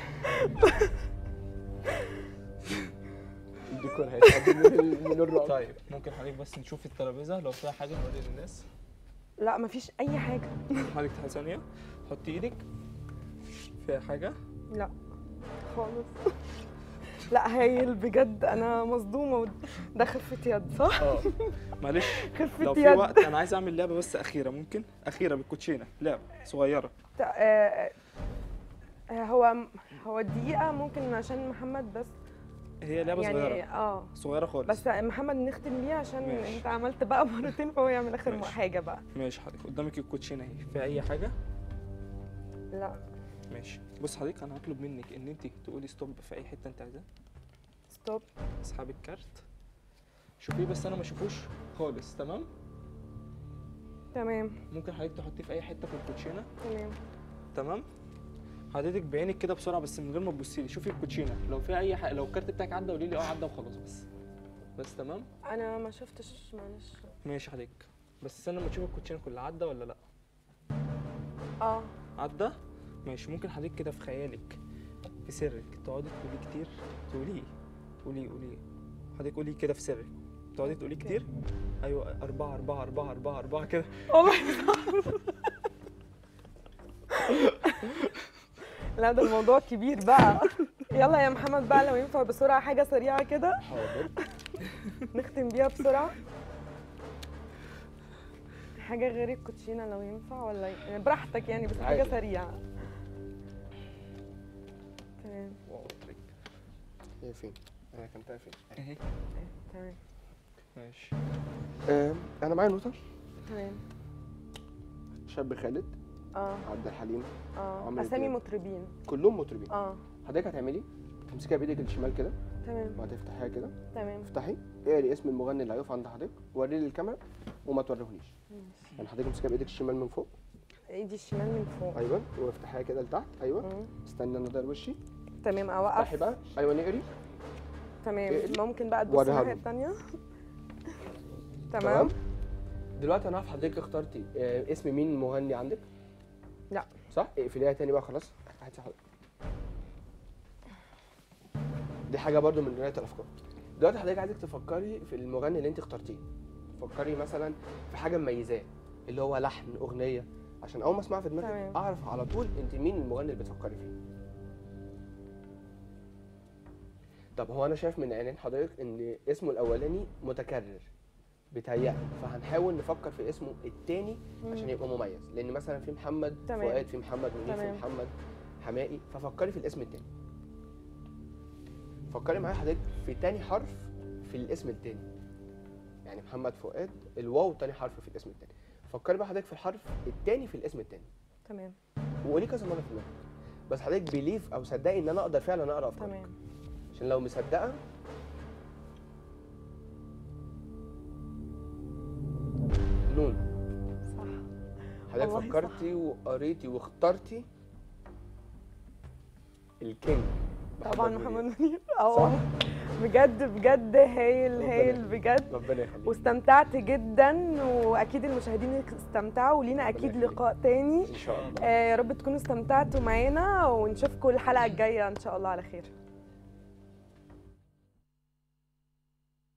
الديكور هيتقدم من الرعب. طيب ممكن حضرتك بس نشوف الترابيزه لو فيها حاجه نوري للناس. لا مفيش اي حاجه. حضرتك ثانيه حطي ايدك. فيها حاجه؟ لا خالص. لا هايل بجد، انا مصدومه. ده خفه يد صح؟ اه معلش. خفه لو في يد. وقت انا عايز اعمل لعبه بس اخيره، ممكن اخيره بالكوتشينه، لعبه صغيره. هو دقيقه ممكن عشان محمد بس. هي لعبه يعني صغيره صغيره خالص. بس محمد نختم بيه عشان ماشي. انت عملت بقى مرتين فهو يعمل اخر ماشي. حاجه بقى. ماشي حضرتك قدامك الكوتشينه اهي، فيها اي حاجه؟ لا ماشي. بص حضرتك انا هطلب منك ان انت تقولي ستوب في اي حته انت عايزاها. ستوب. اسحبي الكارت. شوفيه بس انا ما اشوفوش خالص. تمام. تمام. ممكن حضرتك تحطيه في اي حته في الكوتشينه. تمام. تمام. حضرتك بعينك كده بسرعه بس من غير ما تبصي لي، شوفي الكوتشينه لو فيها اي حاجه، لو الكارت بتاعك عدى قولي لي عدى وخلاص بس تمام. انا ما شفتش معلش. ماشي حضرتك بس استنى لما تشوف الكوتشينه كلها عدى ولا لا. اه عدى. ماشي. ممكن حضرتك كده في خيالك في سرك تقعدي تقولي كتير. قولي حضرتك قولي كده في سرك تقعدي تقولي كتير. ايوه 4 4 4 4 4 كده. والله لا ده الموضوع كبير بقى. يلا يا محمد بقى لو ينفع بسرعه حاجه سريعه كده حاضر. نختم بيها بسرعه. حاجه غير الكوتشينه لو ينفع ولا يعني براحتك يعني بس حاجه عادي. سريعه. تمام. هي فين؟ انا كنتها فين؟ اهي. تمام. ماشي. انا معايا نوتة. تمام. شاب خالد، اه عبد الحليم، اه عمرو اسامي دياب. مطربين. كلهم مطربين. اه حضرتك هتعملي تمسكيها بايدك الشمال كده تمام. وهتفتحيها كده. تمام. افتحي اقري اسم المغني اللي هيقف عند حضرتك وريه للكاميرا وما توريهونيش. ماشي. يعني حضرتك امسكيها بايدك الشمال من فوق. ايدي الشمال من فوق. ايوه وافتحيها كده لتحت. ايوه مم. استنى انا ادير وشي. تمام افتحي اوقف. بقى. ايوه نقري. تمام اقلب. ممكن بقى تبص وريها الناحيه له. الثانيه. تمام. دلوقتي انا عارف حضرتك اخترتي اسم مين مغني عندك؟ لا. صح؟ اقفليها تاني بقى خلاص. هاتي حضرتك. دي حاجه برضو من قرايه الافكار. دلوقتي حضرتك عايزك تفكري في المغني اللي انت اخترتيه. فكري مثلا في حاجه مميزاه اللي هو لحن اغنيه عشان اول ما اسمعها في دماغك تمام. اعرف على طول انت مين المغني اللي بتفكري فيه. طب هو انا شايف من عينين حضرتك ان اسمه الاولاني متكرر بيتهيألي، فهنحاول نفكر في اسمه التاني عشان يبقى مميز، لان مثلا في محمد تمام. فؤاد، في محمد منير، في تمام. محمد حمائي، ففكري في الاسم التاني. فكري معايا حضرتك في تاني حرف في الاسم التاني. يعني محمد فؤاد الواو تاني حرف في الاسم التاني. فكري بقى حضرتك في الحرف التاني في الاسم التاني. تمام. وقولي كذا مره في دماغك. بس حضرتك بيليف او صدقي ان انا اقدر فعلا اقرا افكارك. تمام. عشان لو مصدقه نون. صح. حضرتك والله فكرتي وقريتي واخترتي الكينج طبعا منير. محمد منير. صح؟ بجد بجد هايل ربنا هايل يخليك. بجد، ربنا يخليك. واستمتعت جدا، واكيد المشاهدين استمتعوا، ولينا ربنا اكيد يخليك. لقاء تاني. ان شاء الله. يا رب تكونوا استمتعتوا معانا، ونشوفكم الحلقه الجايه ان شاء الله على خير.